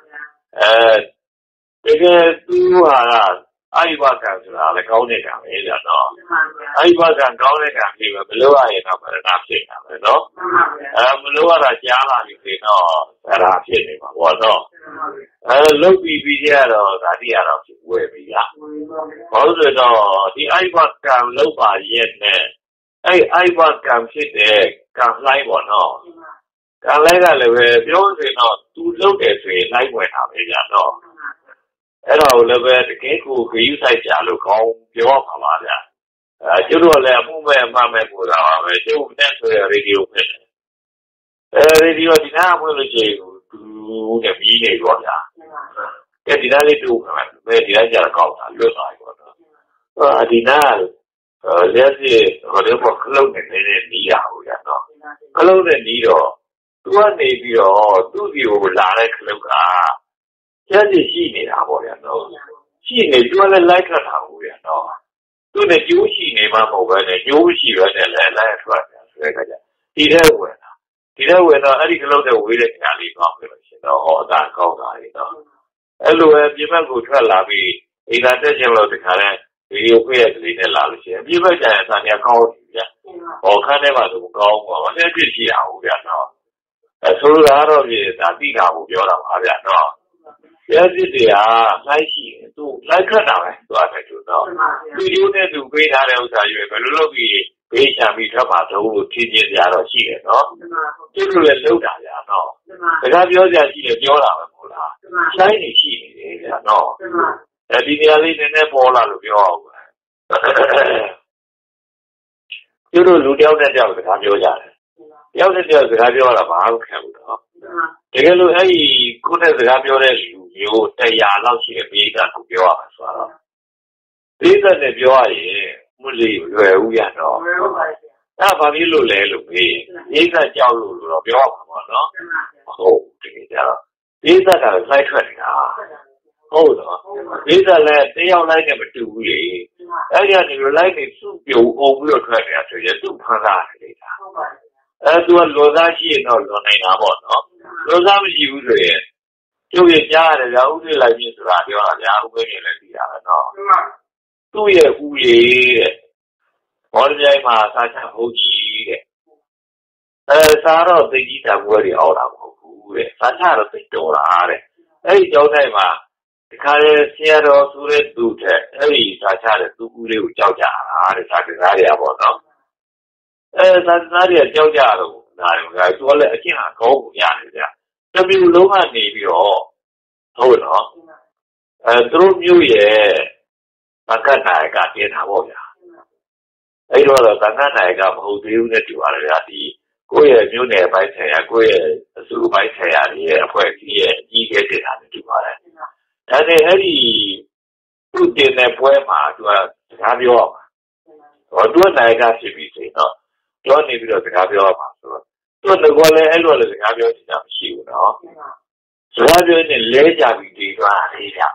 တကယ်သူဟာအာယုဘကံဆိုတာလည်းကောင်းတဲ့ကံပဲကြတော့အာယုဘကံကောင်းတဲ့ကံဖြစ်ပဲမလို့ရရင်တော့ဗရဏဖြစ်တာပဲနော်မလို့ရတာကြားလာပြီဆိုတော့ဗရဏဖြစ်နေမှာပေါ့နော်လုတ်ပြီးကြတော့ဓာတိရတော့ဝယ်ပြီလားဘာလို့ဆိုတော့ဒီအာယုဘကံလုတ်ပါရဲ့နဲ့အဲ့အာယုဘကံဖြစ်တဲ့ကံလိုက်ပေါ့နော်ကံလိုက်ကလည်းပဲပြောဆိုတော့သူလုတ်တယ်ဆိုရင်လိုက်ဝင်တာပဲကြတော့အဲ့ဒါကိုလည်းပဲတကယ်ကိုဂရုစိုက်ကြလို့ကောင်းပြောပါပါဗျာကျတို့လည်းအမှုမဲ့အမှမဲ့ကိုတာပါပဲကျုပ်နဲ့ဆိုရရေဒီယိုဖြစ်တယ်ရေဒီယိုဒီနာဖွင့်လို့ရှိရင်သူနဲ့ပြီးနေတော့ဗျာဒီနာလေးတူမှာပဲဒီနာကြတော့ကောင်းတာလွတ်သွားပြီပေါ့နော်ဒီနာလက်စီဟိုတော့ခလုံးနဲ့နေနီးရဘူးဗျာနော်ခလုံးနဲ့နီးတော့သူကနေပြီးတော့သူ့ဒီကိုလာတဲ့ခလုံးကကျက်ရှိနေတာပေါ့ဗျာနော်ရှိနေသူကလည်းလိုက်ထွက်တာဘူးဗျာနော်သူနဲ့ကျိုးရှိနေမှမဟုတ်ပဲနဲ့ကျိုးရှိရတဲ့လည်းလိုက်ထွက်တယ်ဆိုတဲ့ကြဒီတဲ့ဝင်တော့အဲ့ဒီကလုံးတဲ့ဝေးတဲ့ညာလေးကောင်းပြီလို့ရှင်တော့ဒါကောင်းတာလေနော်အဲ့လိုပဲပြင်ဘက်ကိုထွက်လာပြီးအိမ်သာတက်ခြင်းလို့တခါလဲဗီဒီယိုခွေးရဲ့ကလေးနဲ့လာလို့ရှိရင်ပြင်ဘက်ကျရင်သာနေကောင်းပြီဗျာခန်းထဲမှာဆိုကောင်းပါဘာလဲဖြစ်ရှိအောင်ဗျာနော်ဆိုလိုတာတော့ဒီဒါတိတာကိုပြောတာပါဗျာနော်ရဲစစ်တရားလိုက်ရှိတယ်သူလိုက်ခတ်တာပဲသူအဲ့ဒါတော့သူရိုးနဲ့သူပေးထားတဲ့ဥစ္စာရွယ်ဘယ်လိုလုပ်ပြီးဘေးချပြီးထွက်ပါတော့လို့ထင်းချင်းကြတော့ရှိတယ်နော်သူတို့လည်းလုပ်တာဗျာနော်တခါပြောကြရှိတယ်ပြောတာပဲမဟုတ်လားဆိုင်နေရှိနေတယ်ဗျာနော်ဒီနေရာလေးနည်းနည်းပေါ်လာလို့ပြောအောင်သူတို့လူတယောက်နဲ့တယောက်စကားပြောကြတယ်တယောက်နဲ့တယောက်စကားပြောတာဘာမှမခံဘူးနော်တကယ်လို့အဲ့ဒီကိုယ်နဲ့စကားပြောတဲ့လူမျိုး100လောက်ရှိတဲ့ပြည်သားကိုပြောရမှာဆိုတော့ပြည်သားနဲ့ပြောရရင်မလွယ်ဘူးရတော့အဲ့ဘာဖြစ်လို့လဲလို့ပြည်သားကြောက်လို့တော့ပြောရမှာပေါ့နော်ဟုတ်တကယ်ကြတော့ပြည်သားကလိုက်ထွက်နေတာဟုတ်တော့ပြည်သားလည်းတယောက်လိုက်နဲ့မတူဘူးလေအဲ့ဒီကနေလိုက်နေစုပြုံအောင်ပြီးတော့ထွက်နေတာဆိုရင်သူ့ဖန်သားတယ်လေသူကလောသားရှိရင်တော့လွန်နိုင်တာပေါ့နော်လောသားမရှိဘူးဆိုရင်ကျုပ်ရကြားရတယ်ဗျာဥပ္ပေလိုက်ခြင်းဆိုတာပြောတာဗျာဥပ္ပေနဲ့လည်းပြီးတာပဲနော် tu ye uli orjai ma sacha hoji saro tegi ta wori ora ko sacha ro te tora re ei jo dai ma kare siaro sure tu the ei sacha re tu uli ko jaw ja re sa ka ya bo no sa na re jaw ja ro na ga tu le a chin ha ko ko ya ne jaတမျိုးလုံးကနေပြီးတော့ဟုတ်နော်သူတို့မျိုးရဲ့ဘကနိုင်ကတင်တာပေါ့ဗျာအဲ့တော့ဘကနိုင်ကမဟုတ်သေးဘူးနဲ့တူပါတယ်ဗျာဒီကိုယ့်ရဲ့မျိုးနယ်ပိုင်းဆိုင်ရာကိုယ့်ရဲ့အစုပိုင်းဆိုင်ရာရဲ့အဖွဲ့အစည်းရဲ့အကြီးအကဲတင်တာနဲ့တူပါတယ်ဒါနဲ့အဲ့ဒီသူတင်တဲ့ပွဲမှာသူကစကားပြောရမှာသူကနိုင်ကဖြစ်ပြီးဆိုတော့ပြောနေပြီးတော့စကားပြောရမှာဆိုတော့သူကလည်းအဲ့လိုလည်းစကားပြောနေတာမရှိဘူးနော်စကားပြောနေလဲကြပြီးတည်သွားတယ်ဗျ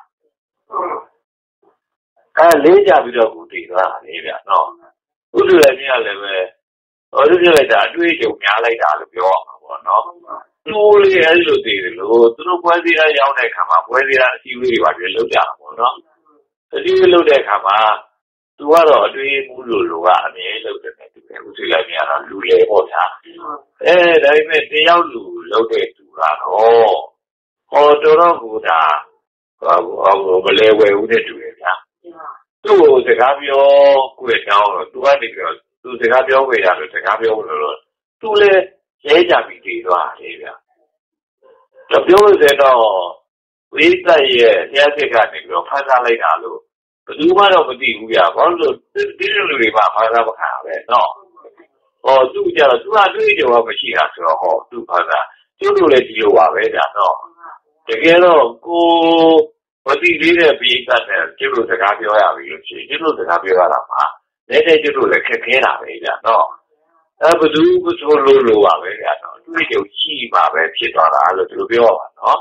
လဲကြပြီးတော့ကိုတည်သွားတယ်ဗျနော်ဥဒ္ဒလည်းမြင်ရလည်းပဲဟောသူပြလိုက်တာအတွေ့အကြုံများလိုက်တာလို့ပြောရမှာပေါ့နော်သူလေးအဲ့လိုတည်တယ်လို့သူတို့ပွဲစည်းရရောက်တဲ့ခါမှာပွဲစည်းရအစည်းအဝေးတွေပါပြလုပ်ကြတာပေါ့နော်အစည်းအဝေးလုပ်တဲ့ခါမှာသူကတော့အတွေ့အမှုလိုကအမြဲလုပ်တယ်နဲ့တူတယ်ဥသိလိုက်မြင်ရတော့လူလေပေါ့ဗျာဒါပေမဲ့တယောက်လူလုပ်တဲ့သူကတော့ဟောတော်တော်ကဒါမလဲဝယ်ဦးတဲ့တူတယ်ဗျာသူ့ကိုစကားပြောကိုယ်တောင်းတော့သူကနေပြီးတော့သူစကားပြောခွေရတယ်စကားပြောလို့သူလည်းရဲကြပြီးတည်သွားတယ်ဗျာပြောလို့ဆိုတော့ဝိသရဲ့ဆရာစစ်ကနေပြီးတော့ဖန်ဆားလိုက်တာလို့ဘယ်သူမှတော့မသိဘူးဗျာဘာလို့ဒီလိုလူတွေမှဖန်ဆားမခံရပဲနော်သူကြတော့သူကတွေ့ကြတော့မရှိတာဆိုတော့သူဖန်ဆားကျုပ်တို့လည်းဒီလိုပါပဲဗျာနော်တကယ်တော့ကိုမသိသေးတဲ့ပိဋကတ်နဲ့ကျုပ်တို့စကားပြောရပြီလို့ရှိရင်ကျုပ်တို့စကားပြောရတာမှာလက်ကျုပ်တို့လည်းခက်ခဲတာပဲဗျာနော်ဘယ်သူမှဆိုလို့ပါပဲဗျာနော်တွေ့ကြရှိပါပဲဖြစ်သွားတာလို့ဒီလိုပြောပါနော်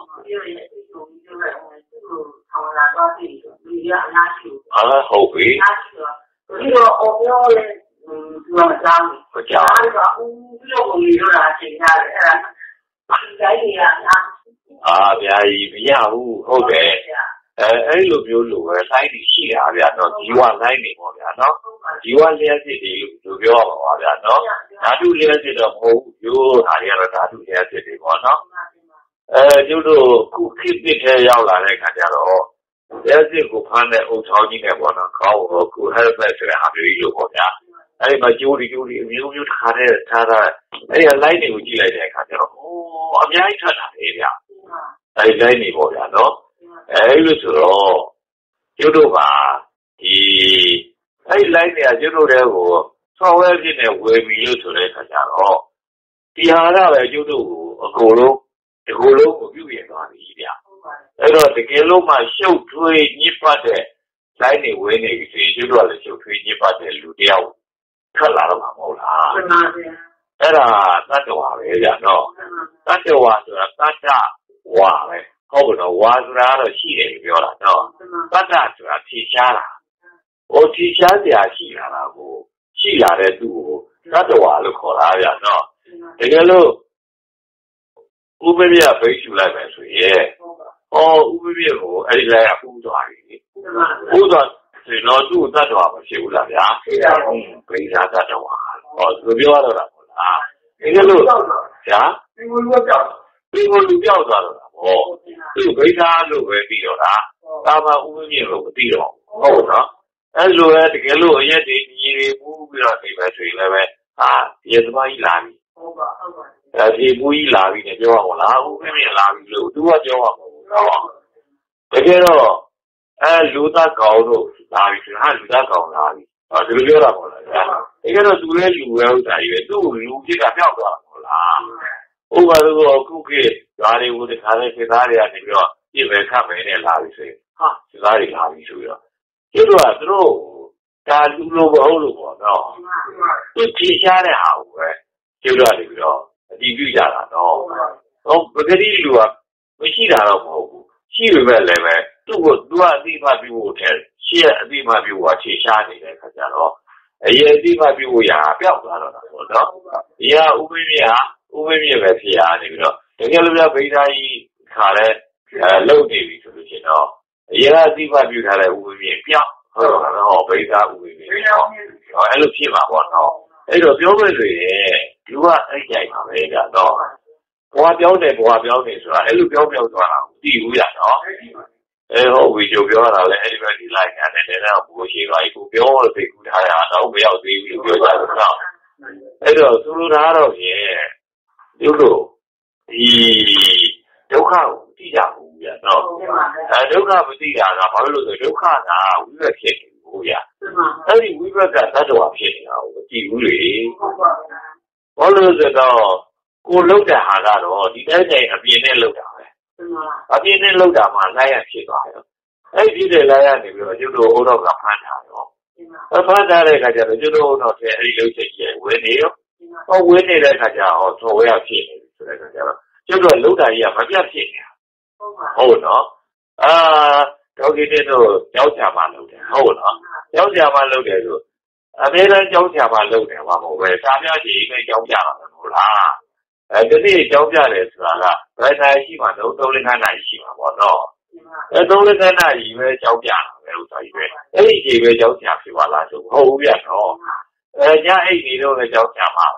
ဟုတ်ပြီဒီတော့အော်ပြောလဲသူကမကြောက်ဘူးကြောက်တယ်ကဦးပြောကိုနေတော့တာချိန်ရတယ်အဲ့ဒါဒီတိုင်းကြီးဗျာကြီးမရဘူးဟုတ်တယ်အဲ့လိုမျိုးလိုပဲဆိုင်းနေရှိတာဗျာနော်ဇီဝဆိုင်းနေပေါ့ဗျာနော်ဇီဝလျှက်စစ်တွေလို့ပြောရမှာပါဗျာနော်ဓာတုလျှက်စစ်တော့မဟုတ်ဘူးရိုးဒါတွေကတော့ဓာတုလျှက်စစ်တွေပေါ့နော်ကျုပ်တို့ခုခေတ်တစ်ထဲရောက်လာတဲ့ခါကျတော့လျှက်စစ်ကိုဖမ်းတဲ့အုပ်ချောင်းကြီးနဲ့ပေါ့နော်ခေါင်းကိုခုဟဲ့ဘက်ဆိုတဲ့ဟာမျိုးကြီးလို့ပေါ့ဗျာအဲ့ဒီမှာကျိုးဒီအမျိုးမျိုးတစ်ခါတည်းထားတာအဲ့ဒီ line တွေကိုကြည့်လိုက်တဲ့အခါကျတော့အများကြီးထွက်လာတယ်ဗျအဲ့ဒီ line တွေပေါ့ဗျာနော်အဲ့လိုဆိုတော့ကျုပ်တို့ကဒီအဲ့ဒီ line တွေကကျုပ်တို့တွေကို software ဖြစ်နေဝယ်ပြီးလို့ဆိုတဲ့အခါကျတော့ဒီဟာကပဲကျုပ်တို့ကိုအကုန်လုံးဒီကိုယ်လုံးကိုပြုပြင်သွားပြီဗျအဲ့တော့တကယ်လို့မှရှုပ်ထွေးညစ်ပတ်တဲ့ line တွေဝယ်နေပြီဆိုရင်ကျုပ်တို့ကလည်းရှုပ်ထွေးညစ်ပတ်တဲ့လူတယောက်ထွက်လာတော့မှာမဟုတ်လားမှန်ပါဗျာအဲ့ဒါတတ္တဝါပဲဗျာနော်တတ္တဝါဆိုတာတတ္တဝါပဲဟုတ်ကဲ့နော်ဝါဆိုတာတော့ရှိတယ်ပြောတာနော်တတ္တဆိုတာဖြေရှားတာဖြေရှားစရာရှိလာတာကိုရှိလာတဲ့သူကိုတတ္တဝါလို့ခေါ်တာဗျာနော်တကယ်လို့ဥပ္ပယဘိက္ခုလိုက်မယ်ဆိုရင်ဥပ္ပယကိုအဲ့ဒီလိုကဥသွားပြီဥသွားဒီတော့သူ့တတ္တဝါမဖြစ်ဘူးလားဗျာဘိက္ခာတတ္တဝါသူပြောရတော့တာပေါ့လားတကယ်လို့ဗျာဒီလိုပြောတာဒီလိုလူပြောက်သွားတော့တာပေါ့သူဘိက္ခာလို့ပဲပြီးတော့တာသာမဥပ္ပယလို့မသိတော့ဟုတ်နော်အဲ့လိုပဲတကယ်လို့အရက်တွေညီတွေပူးပြီးတော့နေပဲဆိုရင်လည်းရေသမားကြီးလာပြီဟုတ်ပါဒီပူးကြီးလာပြီနဲ့ပြောရမလားဥပ္ပယလာပြီလို့သူကပြောရမှာပေါ့တကယ်တော့လူသားကောင်တို့လာပြီဆိုလူသားကောင်လာပြီဒီလိုပြောတာပေါ့လားတကယ်တော့သူလည်းလူပဲဥစ္စာကြီးပဲသူ့လူဖြစ်တာပြောက်သွားတာပေါ့လားဥပမာတော့ခုခေတ်ဓာတ်တွေကိုတခါလဲခေတ်သားတွေကနေပြီးတော့ပြည့်ပဲခတ်မယ်နဲ့လာပြီဆိုရင်ခေတ်သားတွေလာပြီဆိုပြီးတော့ကျတော့သူတို့ဒါလူလိုမဟုတ်လို့ပေါ့နော်သူဖြေရှားတဲ့ဟာကိုပဲကျတော့နေပြီးတော့အတည်ပြုကြတာတော့ပဂတိလူကမရှိတာတော့မဟုတ်ဘူးရှိပေမဲ့လည်းပဲသူ့ကိုသူကအတိအမှပြုဖို့တဲ့ရှေ့အတိအမှပြုဖို့ဖြေရှားနေတဲ့ခါကျတော့အရင်အတိအမှပြုဖို့ရာပျောက်သွားတော့တာပေါ့နော်ဒီကဥပ္ပယပဲဖြေရှားနေပြီးတော့တကယ်လို့ပြဗိဓာကြီးခါလဲလုံနေပြီဆိုလို့ရှိရင်တော့အရင်ကအတိအမှပြုထားတဲ့ဥပ္ပယပျောက် bây giờ ui ấy lúc khi mà bọn nó ấy rồi biểu với rồi chú ấy chạy mà bây giờ nó qua biểu này rồi ấy lúc biểu rồi là đi ui là nó ấy họ ui chú biểu là lấy ấy đi lại nhà này là bố chị lại cũng biểu thì cũng thay à nó bây giờ đi biểu ra được nào ấy rồi chú ra rồi điều đó thì đâu khác đi ra ui là nó đâu khác đi ra là bao nhiêu rồi đâu khác là ui là thiệt ui à ấy thì ui là cái đó là thiệt à đi ui bao nhiêu rồi đó cô lâu đã hàng ra rồi đi đây này ở bên này lâu đã ở bên này lâu đã mà lại là thiệt rồi ấy đi đây lại là điều đó chúng tôi ô tô gặp phản thảo rồi phản thảo này cái giờ chúng tôi nó sẽ đi lâu chạy về quên đi quên đi đây cái giờ họ thôi à thiệt rồi cái giờ chúng tôi lâu đã giờ phải biết thiệt nó có cái này nó giáo cha mà lâu đấy giáo cha mà lâu đấy rồi mấy lần giáo cha mà lâu đấy mà một về三秒几个giáo cha mà lâu啦cái này giáo cha này là cái này chỉ mà đâu lên cái này chỉ mà bọn nó đâu lên cái này chỉ về giáo cha lâu rồi về ấy chỉ về giáo cha thìว่าlà cũng hậu biết nó nhà ấy thì đâu là giáo cha mà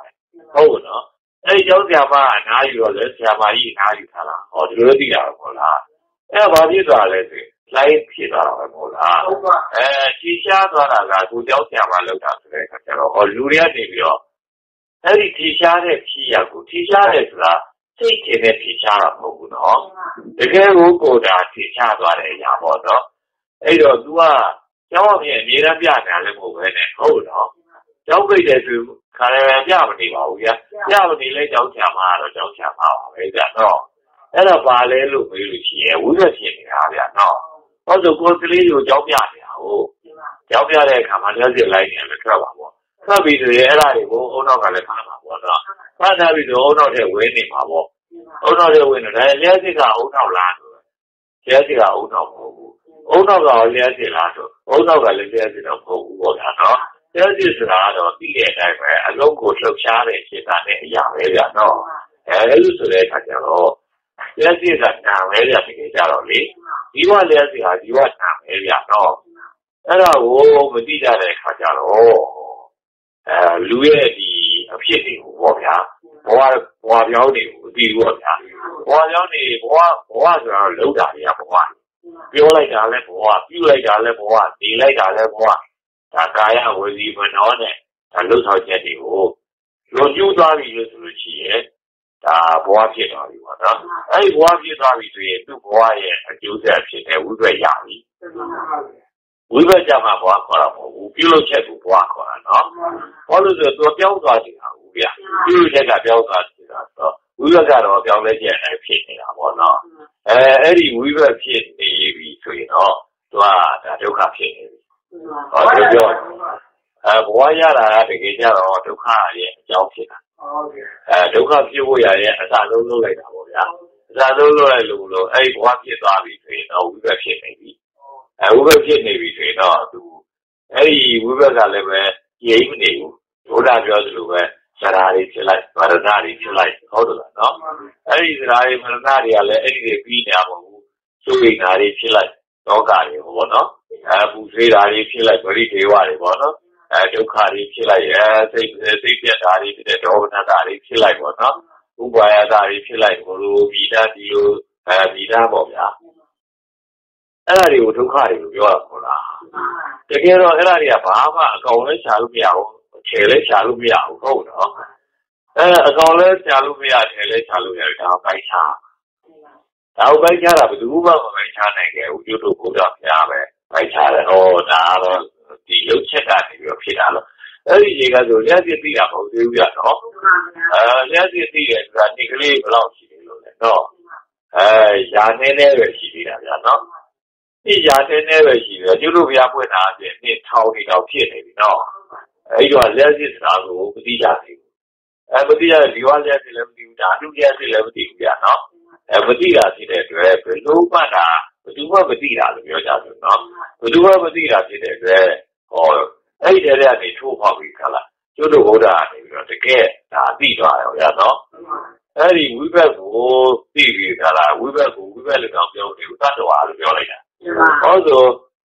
nó ấy giáo cha mà哪有人家嘛一哪有他啦这个地方好啦ဘာဖြစ်သွားလဲဆိုလိုက်ဖြစ်သွားတာပဲမဟုတ်လားဖြေရှားသွားတာကကိုကြောက်ဆရာမလောက်တာဆိုတဲ့အခါကျတော့လူတွေကနေပြီးတော့အဲ့ဒီဖြေရှားတဲ့ဖြေရကိုဖြေရှားတယ်ဆိုတာစိတ်ထင်တဲ့ဖြေရှားတာမဟုတ်ဘူးနော်တကယ်ကိုတာဖြေရှားသွားတဲ့အရာပေါ့နော်အဲ့တော့ तू ကကျောင်းအပြင်အမြဲတမ်းပြနေတာလည်းမဟုတ်ပဲနဲ့ဟုတ်နော်ကျောင်းပိတ်တယ်ဆိုခါလည်းပြမနေပါဘူးဗျာပြမနေလဲကျောင်းဆရာမကတော့ကျောင်းဆရာမပါပဲဗျာနော်အဲ့တော့ပါလဲလို့ပြောလို့ရှိရင်ဝိပဿနာဖြစ်နေတာဗျာနော်ဟုတ်ဆိုကိုယ်ကလေးကိုကြောက်ပြနေတာဟုတ်ကြောက်ပြတဲ့အခါမှာလက်စစ်လိုက်နေတယ်ထွက်ပါပေါ့ထွက်ပြီးဆိုရင်အဲ့ဒါတွေကိုအုံနောက်ကလည်းဖမ်းပါပေါ့နော်ဖမ်းထားပြီးတော့အုံနောက်ထဲဝင်နေမှာပေါ့အုံနောက်ထဲဝင်နေတယ်လက်စစ်ကအုံနောက်လားဆိုလက်စစ်ကအုံနောက်မဟုတ်ဘူးအုံနောက်ကလက်စစ်လားဆိုအုံနောက်ကလည်းလက်စစ်တော့မဟုတ်ဘူးပေါ့ဗျာနော်လက်စစ်ဆိုတာတော့ပြီးတဲ့အတိုင်းပဲအလုံးကိုလှုပ်ရှားတဲ့ခြေသားနဲ့အရာပဲဗျာနော်အဲ့လိုဆိုတဲ့အခါကျတော့လက်စစ်ကနာမဲရဖြစ်ကြတော့လေဒီဝလက်စစ်ဟာဒီဝနာမဲရတော့အဲ့ဒါကိုမသိကြတဲ့အခါကျတော့လူရဲ့ဒီအဖြစ်တွေကိုပေါ့ဗျာဘဝပြောင်းနေကိုသိဘူးပေါ့ဗျာဘဝပြောင်းနေဘဝဆိုတော့လုံးတာတွေကဘဝပြောလိုက်တာလဲဘဝပြုလိုက်တာလဲဘဝနေလိုက်တာလဲဘဝဒါကာယဝစီမနောနဲ့ဒါလှုပ်ဆောင်ချက်တွေကိုလွန်ကျူးသွားပြီလို့ဆိုလို့ရှိရင်ဒါဘဝဖြစ်သွားပြီပေါ့နော်အဲ့ဒီဘဝဖြစ်သွားပြီဆိုရင်သူ့ဘဝရဲ့အကျိုးဆက်ဖြစ်တဲ့ဝိပဿနာရပြီဝိပဿနာမှာဘဝခေါ်တာမဟုတ်ဘူးပြုလုပ်ချက်ကိုဘဝခေါ်တာနော်ဘာလို့ဆိုတော့ပြောင်းသွားနေတာဘူးဗျပြုလုပ်ချက်ကပြောင်းသွားနေတာဆိုတော့ဝိပဿနာတော့ပြောင်းလဲချက်အတိုင်းဖြစ်နေတာပေါ့နော်အဲ့ဒီဝိပဿနာဖြစ်နေပြီဆိုရင်တော့သူကဒါဒုက္ခဖြစ်နေပြီဟောပြောဘဝရတာတကယ်ကြတော့ဒုက္ခရဲ့အကြောင်းဖြစ်တာဒုက္ခဖြစ်ဖို့ရရဲ့အစဆုံးလုပ်လိုက်တာပေါ့ဗျာအစဆုံးလုပ်လိုက်လို့အဲ့ဘဝဖြစ်သွားပြီဆိုရင်တော့ဝိပဿနာဖြစ်နေပြီဝိပဿနာဖြစ်နေပြီဆိုရင်တော့သူအဲ့ဒီဝိပဿနာလည်းပဲကြိမ်မနေဘူးဘုရားပြောသလိုပဲဇရာတွေဖြစ်လိုက်ဗရဏတွေဖြစ်လိုက်ဟုတ်တယ်လားနော်အဲ့ဒီဇရာတွေဗရဏတွေကလည်းအဲ့ဒီတွေပြီးနေတာမဟုတ်ဘူးစိုးရိမ်တာတွေဖြစ်လိုက်လောကတွေပေါ့နော်ပူဆွေးတာတွေဖြစ်လိုက်ပရိဒေဝတွေပေါ့နော်ဒုက္ခတွေဖြစ်လိုက်စိတ်ပြတ်တာတွေဖြစ်တဲ့ဒေါမနတာတွေဖြစ်လိုက်ပေါ့နော်ဥပါယတာတွေဖြစ်လိုက်ဘလိုမိသားဒီလိုမိသားပေါ့ဗျာအဲ့ဒါတွေကိုဒုက္ခတွေကိုပြောတာပေါ့လားတကယ်တော့အဲ့ဒါတွေကဘာမှအကောင်လည်းရှာလို့မရဘူးခြေလည်းရှာလို့မရဘူးဟုတ်နော်အကောင်လည်းရှာလို့မရခြေလည်းရှာလို့ရတယ်ဒါပိုက်ချာဒါပိုက်ချာတာဘယ်သူမှမပိုက်ချာနိုင်ခဲ့ဘူးကျွတ်တို့ဘုရားဖျားပဲပိုက်ချာတယ်ဟောဒါတော့ဒီလုတ်ချက်ကနေပြီးဖြစ်တာလို့အဲ့ဒီရေကဆိုလျှက်စစ်သိတာမဟုတ်သေးဘူးပြနော်လျှက်စစ်သိတယ်ဆိုတာဒီကလေးဘယ်လောက်ရှိတယ်လို့လဲနော်ရာနေနေပဲရှိသေးတာဗျာနော်ဒီရာနေနေပဲရှိတယ်ကျွတ်တို့ဘုရားဖွင့်တာအပြင်နှစ်ထောင်နေတော့ဖြစ်နေပြီနော်အဲ့တော့လျှက်စစ်ဆိုတာကိုမသိကြသေးဘူးမသိကြဒီဝလျှက်စစ်လည်းမသိဘူးဓာတုလျှက်စစ်လည်းမသိဘူးဗျာနော်မသိတာဖြစ်တဲ့အတွက်ဘယ်လိုမှတာဘယ်သူမှမသိတာလို့ပြောကြတယ်နော်ဘယ်သူမှမသိတာဖြစ်တဲ့အတွက်ဟောအဲ့ဒီတည်းကနေထိုးဖောက်ပြီးခလာကျွတ်တို့ဘုရားကနေပြီးတော့တကယ်ဒါသိသွားတယ်ဗျာနော်အဲ့ဒီဝိဘက်ကိုသိပြီးခလာဝိဘက်ကိုဝိဘက်လည်းတော့ပြောတယ်သတ္တဝါလို့ပြောလိုက်တာဟောဆို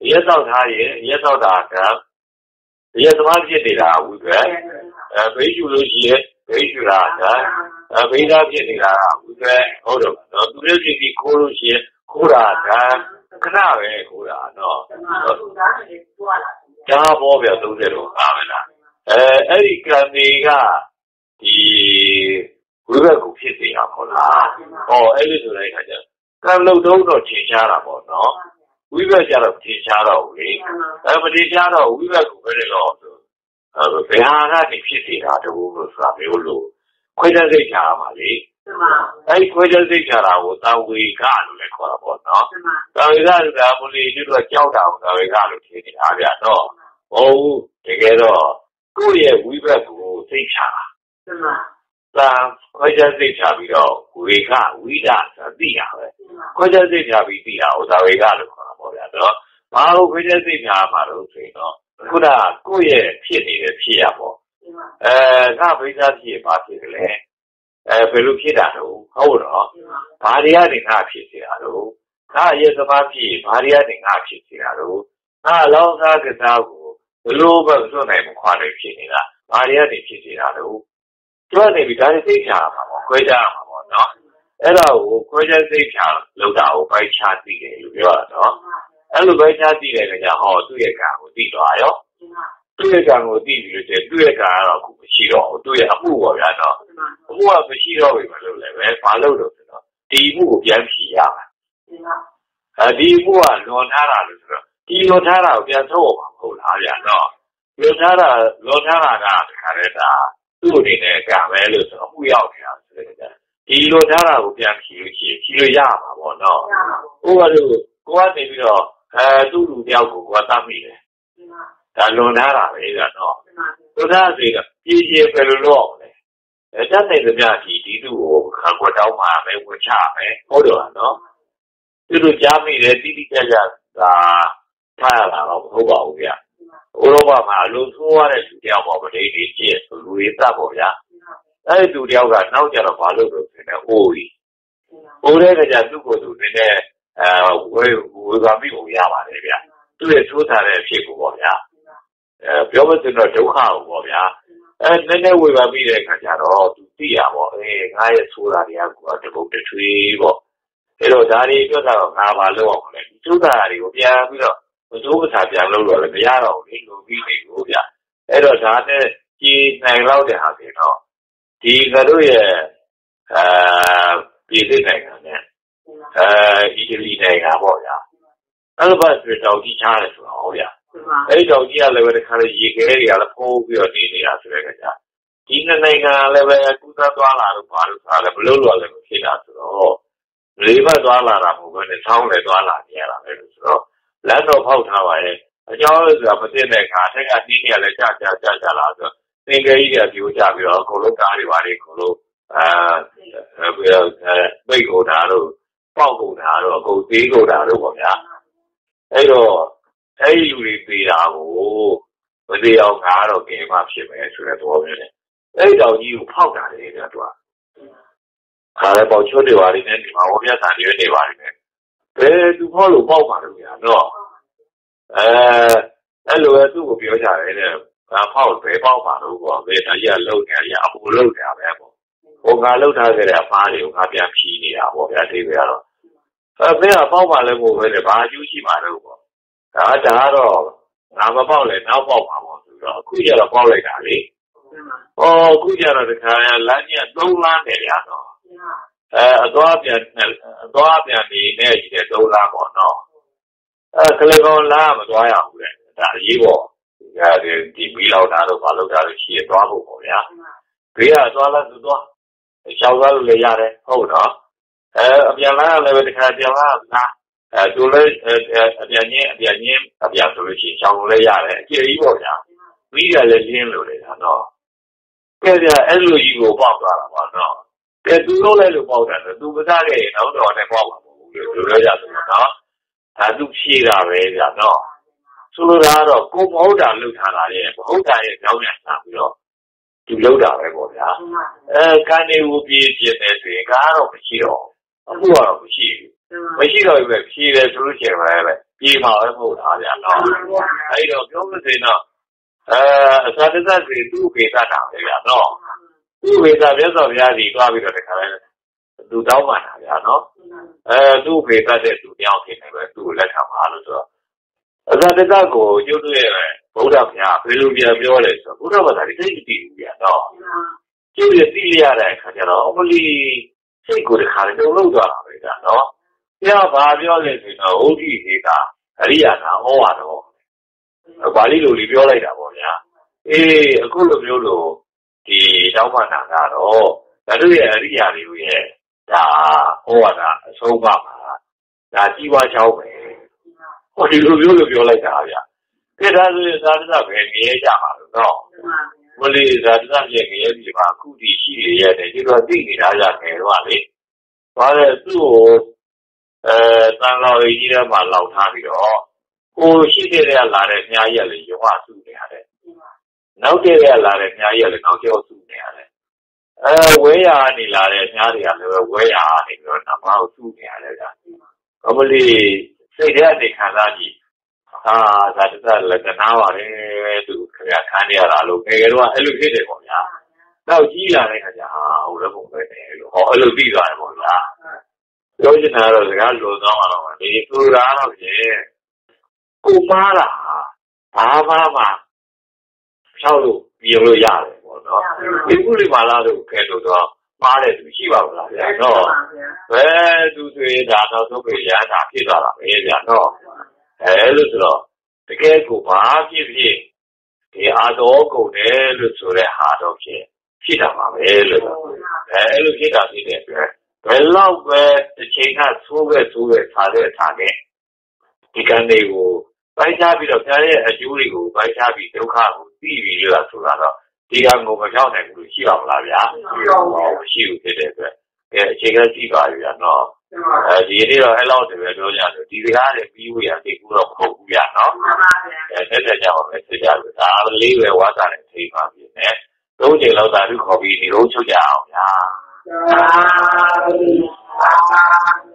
ရက်တော့ထားရင်ရက်တော့တာကရက်သမားဖြစ်နေတာဝိပဲဘိယူလို့ရှိရင်ဘိယူတာကဘိသားဖြစ်နေတာဝိပဲဟုတ်တော့နော်သူတို့ပြည်ပြီးခိုးလို့ရှိရင်ခိုးတာကခဏပဲခိုးတာနော်ဒါဘောပြ30တော့ပါမယ်လားအဲ့ဒီကံတွေကဒီဝိဘက်ကိုဖြစ်နေတာပေါ့လားအဲ့ဒီဆိုတဲ့အခါကျကံလုံတော့ထင်ရှားတာပေါ့နော်ဝိဘက်ကျတော့ထင်ရှားတော့လေမထင်ရှားတော့ဝိဘက်ကိုပဲတော့ဘယ်ဟာကနေဖြစ်နေတာတူလို့ဆိုတာမျိုးလို့ခွဲခြားစိတ်ချာပါလေအဲ့ခွဲခြားစိတ်ချာတာကိုသာဝေကလို့လည်းခေါ်တာပေါ့နော်သာဝေကဆိုတာဘုလီကျွတ်တော့ကြောက်တာကိုသာဝေကလို့ထင်နေတာဗျာတော့ဟုတ်တကယ်တော့ကိုယ့်ရဲ့ဝိဘက်ကိုစိတ်ချတာသာခွဲခြားစိတ်ချပြီးတော့ဝေကဝိဒဆိုတာသိတာပဲခွဲခြားစိတ်ချပြီးသိတာကိုသာဝေကလို့ခေါ်တာပေါ့ဗျာတော့ဘာလို့ခွဲခြားစိတ်ချမှာလို့ဆိုရင်တော့ခုနကိုယ့်ရဲ့ဖြစ်နေတဲ့ဖြစ်ရပေါ့ကဗိဇ္ဇဖြစ်ဘာဖြစ်ကလေးဘယ်လိုဖြစ်တာတော့ဟုတ်တော့ဘာတွေကနေငါဖြစ်နေတာတော့ငါရဲ့သဘာဖြစ်ဘာတွေကနေငါဖြစ်နေတာတော့ငါလောကကစားကိုဘလို့ပဲစွန့်နိုင်မခွာနိုင်ဖြစ်နေတာဘာတွေကနေဖြစ်နေတာတော့သူကနေပြီးဒါတွေသိချာမှာပေါ့ခွဲခြားမှာပေါ့နော်အဲ့ဒါကိုခွဲခြားသိချာလောက်တာကိုပိုက်ချသိတယ်လို့ပြောတာနော်အဲ့လိုပိုက်ချသိတယ်ကကြာဟောသူ့ရဲ့ကံကိုသိသွားရောသူ့ရဲ့ကံကိုသိပြီးလို့ကျသူ့ရဲ့ကံကတော့အခုမရှိတော့ဘူးသူ့ရဲ့အမှုပေါ့ဗျာတော့အမှုကမရှိတော့ပြီမလို့လည်းပဲဘာလို့လို့ဆိုတော့ဒီမှုကိုပြန်ဖြေရမှာဒီမှုကလွန်ထားတာလို့ဆိုတော့ဒီလွန်ထားတာကိုပြန်ထုတ်အောင်မဟုတ်လားဗျာတော့လွန်ထားတာကတခါတည်းဒါသူ့အနေနဲ့ကံပဲလို့ဆိုတော့မှုရောက်နေတာဆိုတဲ့ကြဒီလွန်ထားတာကိုပြန်ဖြေလို့ရှိရင်ဖြေလို့ရမှာပေါ့နော်ဟိုကတော့ကိုကနေပြီးတော့သူ့လူတယောက်ကိုကတတ်မိတယ်ဒါလွန်ထားတာပဲကတော့လွန်ထားဆိုတော့ပြည်ပြည်ပဲလို့တော့လေတတ်နိုင်သမျှဒီသူ့ကိုခွက်တောင်းမှာပဲဝင်ချမယ်ဟုတ်တော့နော်သူတို့ကြားမိတယ်တိတိကျကျဒါထားရတာတော့မဟုတ်ပါဘူးဗျဥရောပမှာအလုံးဆိုးရတဲ့သူတယောက်ပေါ့ဗဒိတိကျည့်လူတွေတတ်ပေါ့ဗျာအဲ့ဒီသူတယောက်ကနောက်ကျတော့ဘာလို့လို့ဆိုနေအိုးတဲ့ကြသူ့ကိုယ်သူနည်းနည်းဝေဘာမိကိုရပါတယ်ဗျသူ့ရဲ့သိုးထားတဲ့အဖြစ်ကိုပေါ့ဗျာပြောမစင်တော့ဒုက္ခကိုပေါ့ဗျာနည်းနည်းဝေဘာမိတဲ့အခါကျတော့သူသိရပေါ့ငါရဲ့သိုးတာတွေကတပုတ်တထွေးပေါ့အဲ့တော့ဒါတွေအတွက်ကတော့ငါပါလို့အောင်လေသိုးတာတွေကိုပြန်ပြီးတော့မစိုးမစားပြန်လုပ်တော့လည်းမရတော့ဘူးလေလူပြီးနေကိုဗျအဲ့တော့ဒါနဲ့ကြည်နိုင်တော့တဲ့ဟာဆိုတော့ဒီကတို့ရဲ့ပြည်သိနိုင်ငံနဲ့အီတလီနိုင်ငံပေါ့ဗျာအဲ့လိုပဲဆိုတော့ကြီးချားတယ်ဆိုတော့ဗျာအဲ့ဒီတော့ကြီးကလည်းပဲတခါလေရေခဲတွေကလည်းဖိုးပြီးတော့နေနေတာဆိုတဲ့ကြဒီနိုင်ငံလည်းပဲကုသသွားလာလို့ဘာလို့ဆိုတာလဲဘလို့လို့လည်းမဖြစ်တာဆိုတော့လေးဘက်သွားလာတာမဟုတ်ဘဲနဲ့ဆောင်းလည်းသွားလာနေရတာပဲလို့ဆိုတော့လမ်းတော့ဖောက်ထားပါရဲ့အကြောင်းလို့ဆိုတာမသိတဲ့အခါထက်ကနှင်းနေလည်းကြာလာဆိုတော့သင်္ကေကြီးတွေပြိုးကြပြီးတော့အကုန်လုံးကားတွေပါလေအကုန်လုံးပိတ်ကုန်တာတို့ပေါက်ကုန်တာတို့အကုန်သေးကုန်တာတို့ပေါ့ဗျာအဲ့တော့အဲ့ဒီလူတွေသေးတာကိုမသေးအောင်ငါတော့ကဲမှဖြစ်မယ်ဆိုတဲ့သဘောမျိုးနဲ့အဲ့ဒီတောင်ကြီးကိုဖောက်တာလေကွာသူကခါလည်းပေါက်ချွတ်တွေပါလိမ့်မယ်ဒီမှာဝပြတ်တာတွေနေပါလိမ့်မယ်ဘယ်သူဖောက်လို့ပေါက်ပါလို့ညာတော့အဲ့လိုပဲသူ့ကိုပြောကြတယ်တဲ့ဖောက်ပဲပေါက်ပါလို့ကွာဘယ်တည်းရလုံးနေရအပူလုံးနေရပဲပေါ့ဟိုငါလှုပ်ထားခဲ့တဲ့အမားတွေကိုငါပြန်ဖြီးနေတာပေါ့ဗျာဒီပဲကတော့ဘယ်ကပေါက်ပါလဲမို့ပဲလေဘာအကျိုးရှိမှာတော့ပေါ့ဒါကတော့ငါမပေါက်လဲနောက်ပေါက်ပါပေါ့ဆိုတော့အခုကျတော့ပေါက်လိုက်တာလေအခုကျတော့တခါလမ်းကြီးက3လမ်းနေရတော့အသွားပြန်နေတဲ့ကြီးတဲ့3လမ်းပေါ့နော်ကလေးကောင်လမ်းမသွားရဘူးလေဒါအရေးပေါ့ဒီမီလောက်တာတော့မလုပ်တာလို့ရှိရသွားဖို့ပေါ့ဗျာဘေးကသွားလားသူသွားရှောက်သွားလို့လည်းရတယ်ဟုတ်တော့အပြန်လာလည်းပဲတခါပြန်လာသူလည်းအပြန်ဆိုလို့ရှိရင်ရှောက်လို့လည်းရတယ်အကျယ်ကြီးပေါ့ဗျာပြီးရလည်းလင်းလို့လေနော်ကဲကြအဲ့လိုကြီးကိုပေါက်သွားတာပေါ့နော်ကဲသူလုံးလိုက်လို့ပေါက်တာသူမစားခဲ့ရင်တော့တော့နဲ့ပေါက်မှာမဟုတ်ဘူးလို့ပြောကြတယ်နော်ဒါသူဖြေတာပဲဗျာနော်ဆိုလိုတာကတော့ကိုမဟုတ်တာလှုပ်ထားတာရဲ့မဟုတ်တာရဲ့ကြောင်းနဲ့ဆက်ပြီးတော့သူလှုပ်တာပဲပေါ့ဗျာကန်နေကိုပြေးပြင်းနေဆိုရင်ကတော့မရှိတော့အခုကတော့မရှိတော့ပဲဖြေတယ်ဆိုလို့ရှိရင်ပဲပြေမှာပဲမဟုတ်တာဗျာနော်အဲ့တော့ပြောလို့ဆိုရင်တော့သာတသက်စီသူ့ပေသတာပဲဗျာနော်သူ့ပေသမြတ်စွာဘုရားကြီးသွားပြီးတော့တခါလဲသူတောင်းပန်တာဗျာနော်သူ့ပေသတဲ့သူတယောက်ဖြစ်နေပဲသူ့လက်ခံပါလို့ဆိုတော့သာတသက်ကိုကျုပ်တို့ရဲ့ဗုဒ္ဓဘုရားဘယ်လိုပြန်ပြောလဲဆိုတော့ဘုရားဘာသာတိတ်တိဘူးဗျာနော်ကျုပ်ရဲ့သိရတဲ့အခါကျတော့အမလီစိတ်ကိုတခါလဲတုံ့လောက်သွားတာပဲဗျာနော်ဘုရားဘာပြောလဲဆိုတော့ဥဒ္ဓိဒေတာအရိယာနာဟောတာတော့ပါဠိလိုလေးပြောလိုက်တာပေါ့ဗျာအခုလိုမျိုးလို့ဒီတောင်းပန်တာကတော့ဒါတို့ရဲ့အရိယာတွေရဲ့ဒါဟောတာအဆုံးပါပါဒါကြီးပွားချောင်းပဲဟောဒီလိုမျိုးလို့ပြောလိုက်တာဗျာဒါဆိုရင်သာသနာပဲမြဲကြပါလို့နော်ဘလိသာသနာရဲ့မြဲပြီပါအခုဒီရှိရတဲ့ဒီတော့သိနေတာကြတယ်တော့လေဘာလဲသူ့ကိုတန်တော်ကြီးထဲမှာလောက်ထားပြီးတော့ကိုရှိခဲ့တဲ့လာတဲ့မြားရက်လေးရုံးဝစုနေရတယ်နောက်တဲ့လာတဲ့မြားရက်လေးနောက်ကျောစုနေရတယ်ဝဲရာနေလာတဲ့မြားတွေကလည်းဝဲရာနေပြီးတော့နောက်မှစုနေရတယ်ဗျာအမလီစိတ်ထဲကနေခံစားကြည့်သာတသက်လက္ခဏာပါတယ်သူခင်ဗျာခံရတာလို့ငယ်တော့အဲ့လိုဖြစ်တယ်ပေါ့ဗျာနောက်ကြီးလာတဲ့ခါကျဟုတ်လည်းပုံပဲတယ်လို့ဟောအဲ့လိုပြီးသွားတယ်ပေါ့ဗျာပြောချင်တာတော့စကားလိုသွားမှာတော့ဒီဆိုတာတော့ဖြင့်ကိုမားလာဘာမှဖြောက်လို့ပြင်လို့ရတယ်ပေါ့နော်ဒီခုလေးပါလာလို့ခဲလို့တော့မားတဲ့သူရှိပါမလားဗျာနော်ဘယ်သူတွေဒါတော့သူတွေရတာဖြစ်သွားတာပဲဗျာနော်လို့ဆိုတော့တကယ်ကိုဘာဖြစ်ဖြစ်ဒီအာတော်ကုန်တယ်လို့ဆိုတဲ့ဟာတော့ဖြစ်တာပါပဲလို့လို့ဖြစ်တာဖြစ်တဲ့အတွက်ဘယ်လောက်ပဲတစ်ချိန်ကသိုးပဲထားတဲ့ဒီကံတွေကိုပိုင်းခြားပြီးတော့ကြားရဲ့အကျိုးတွေကိုပိုင်းခြားပြီးဒုက္ခကိုသိပြီးလို့ဆိုတာတော့ဒီကံကိုမကြောက်နိုင်ဘူးရှိပါမလားဗျာမရှိဘူးဖြစ်တဲ့အတွက်အခြေခံကြည့်ပါရနော်ဒီနေ့တော့အဲ့လောက်တည်းပဲပြောကြတယ်ဒီစကားတွေပြီးဝရသိကူတော့မဟုတ်ဘူးဗျာနော်တက်ကြပါမယ်သိကြလို့ဒါလေးပဲဝါတာနဲ့သိပါပြီနဲ့သုံးချိန်လောက်သာဓုခေါ်ပြီးဒီလိုချုပ်ကြအောင်ဗျာ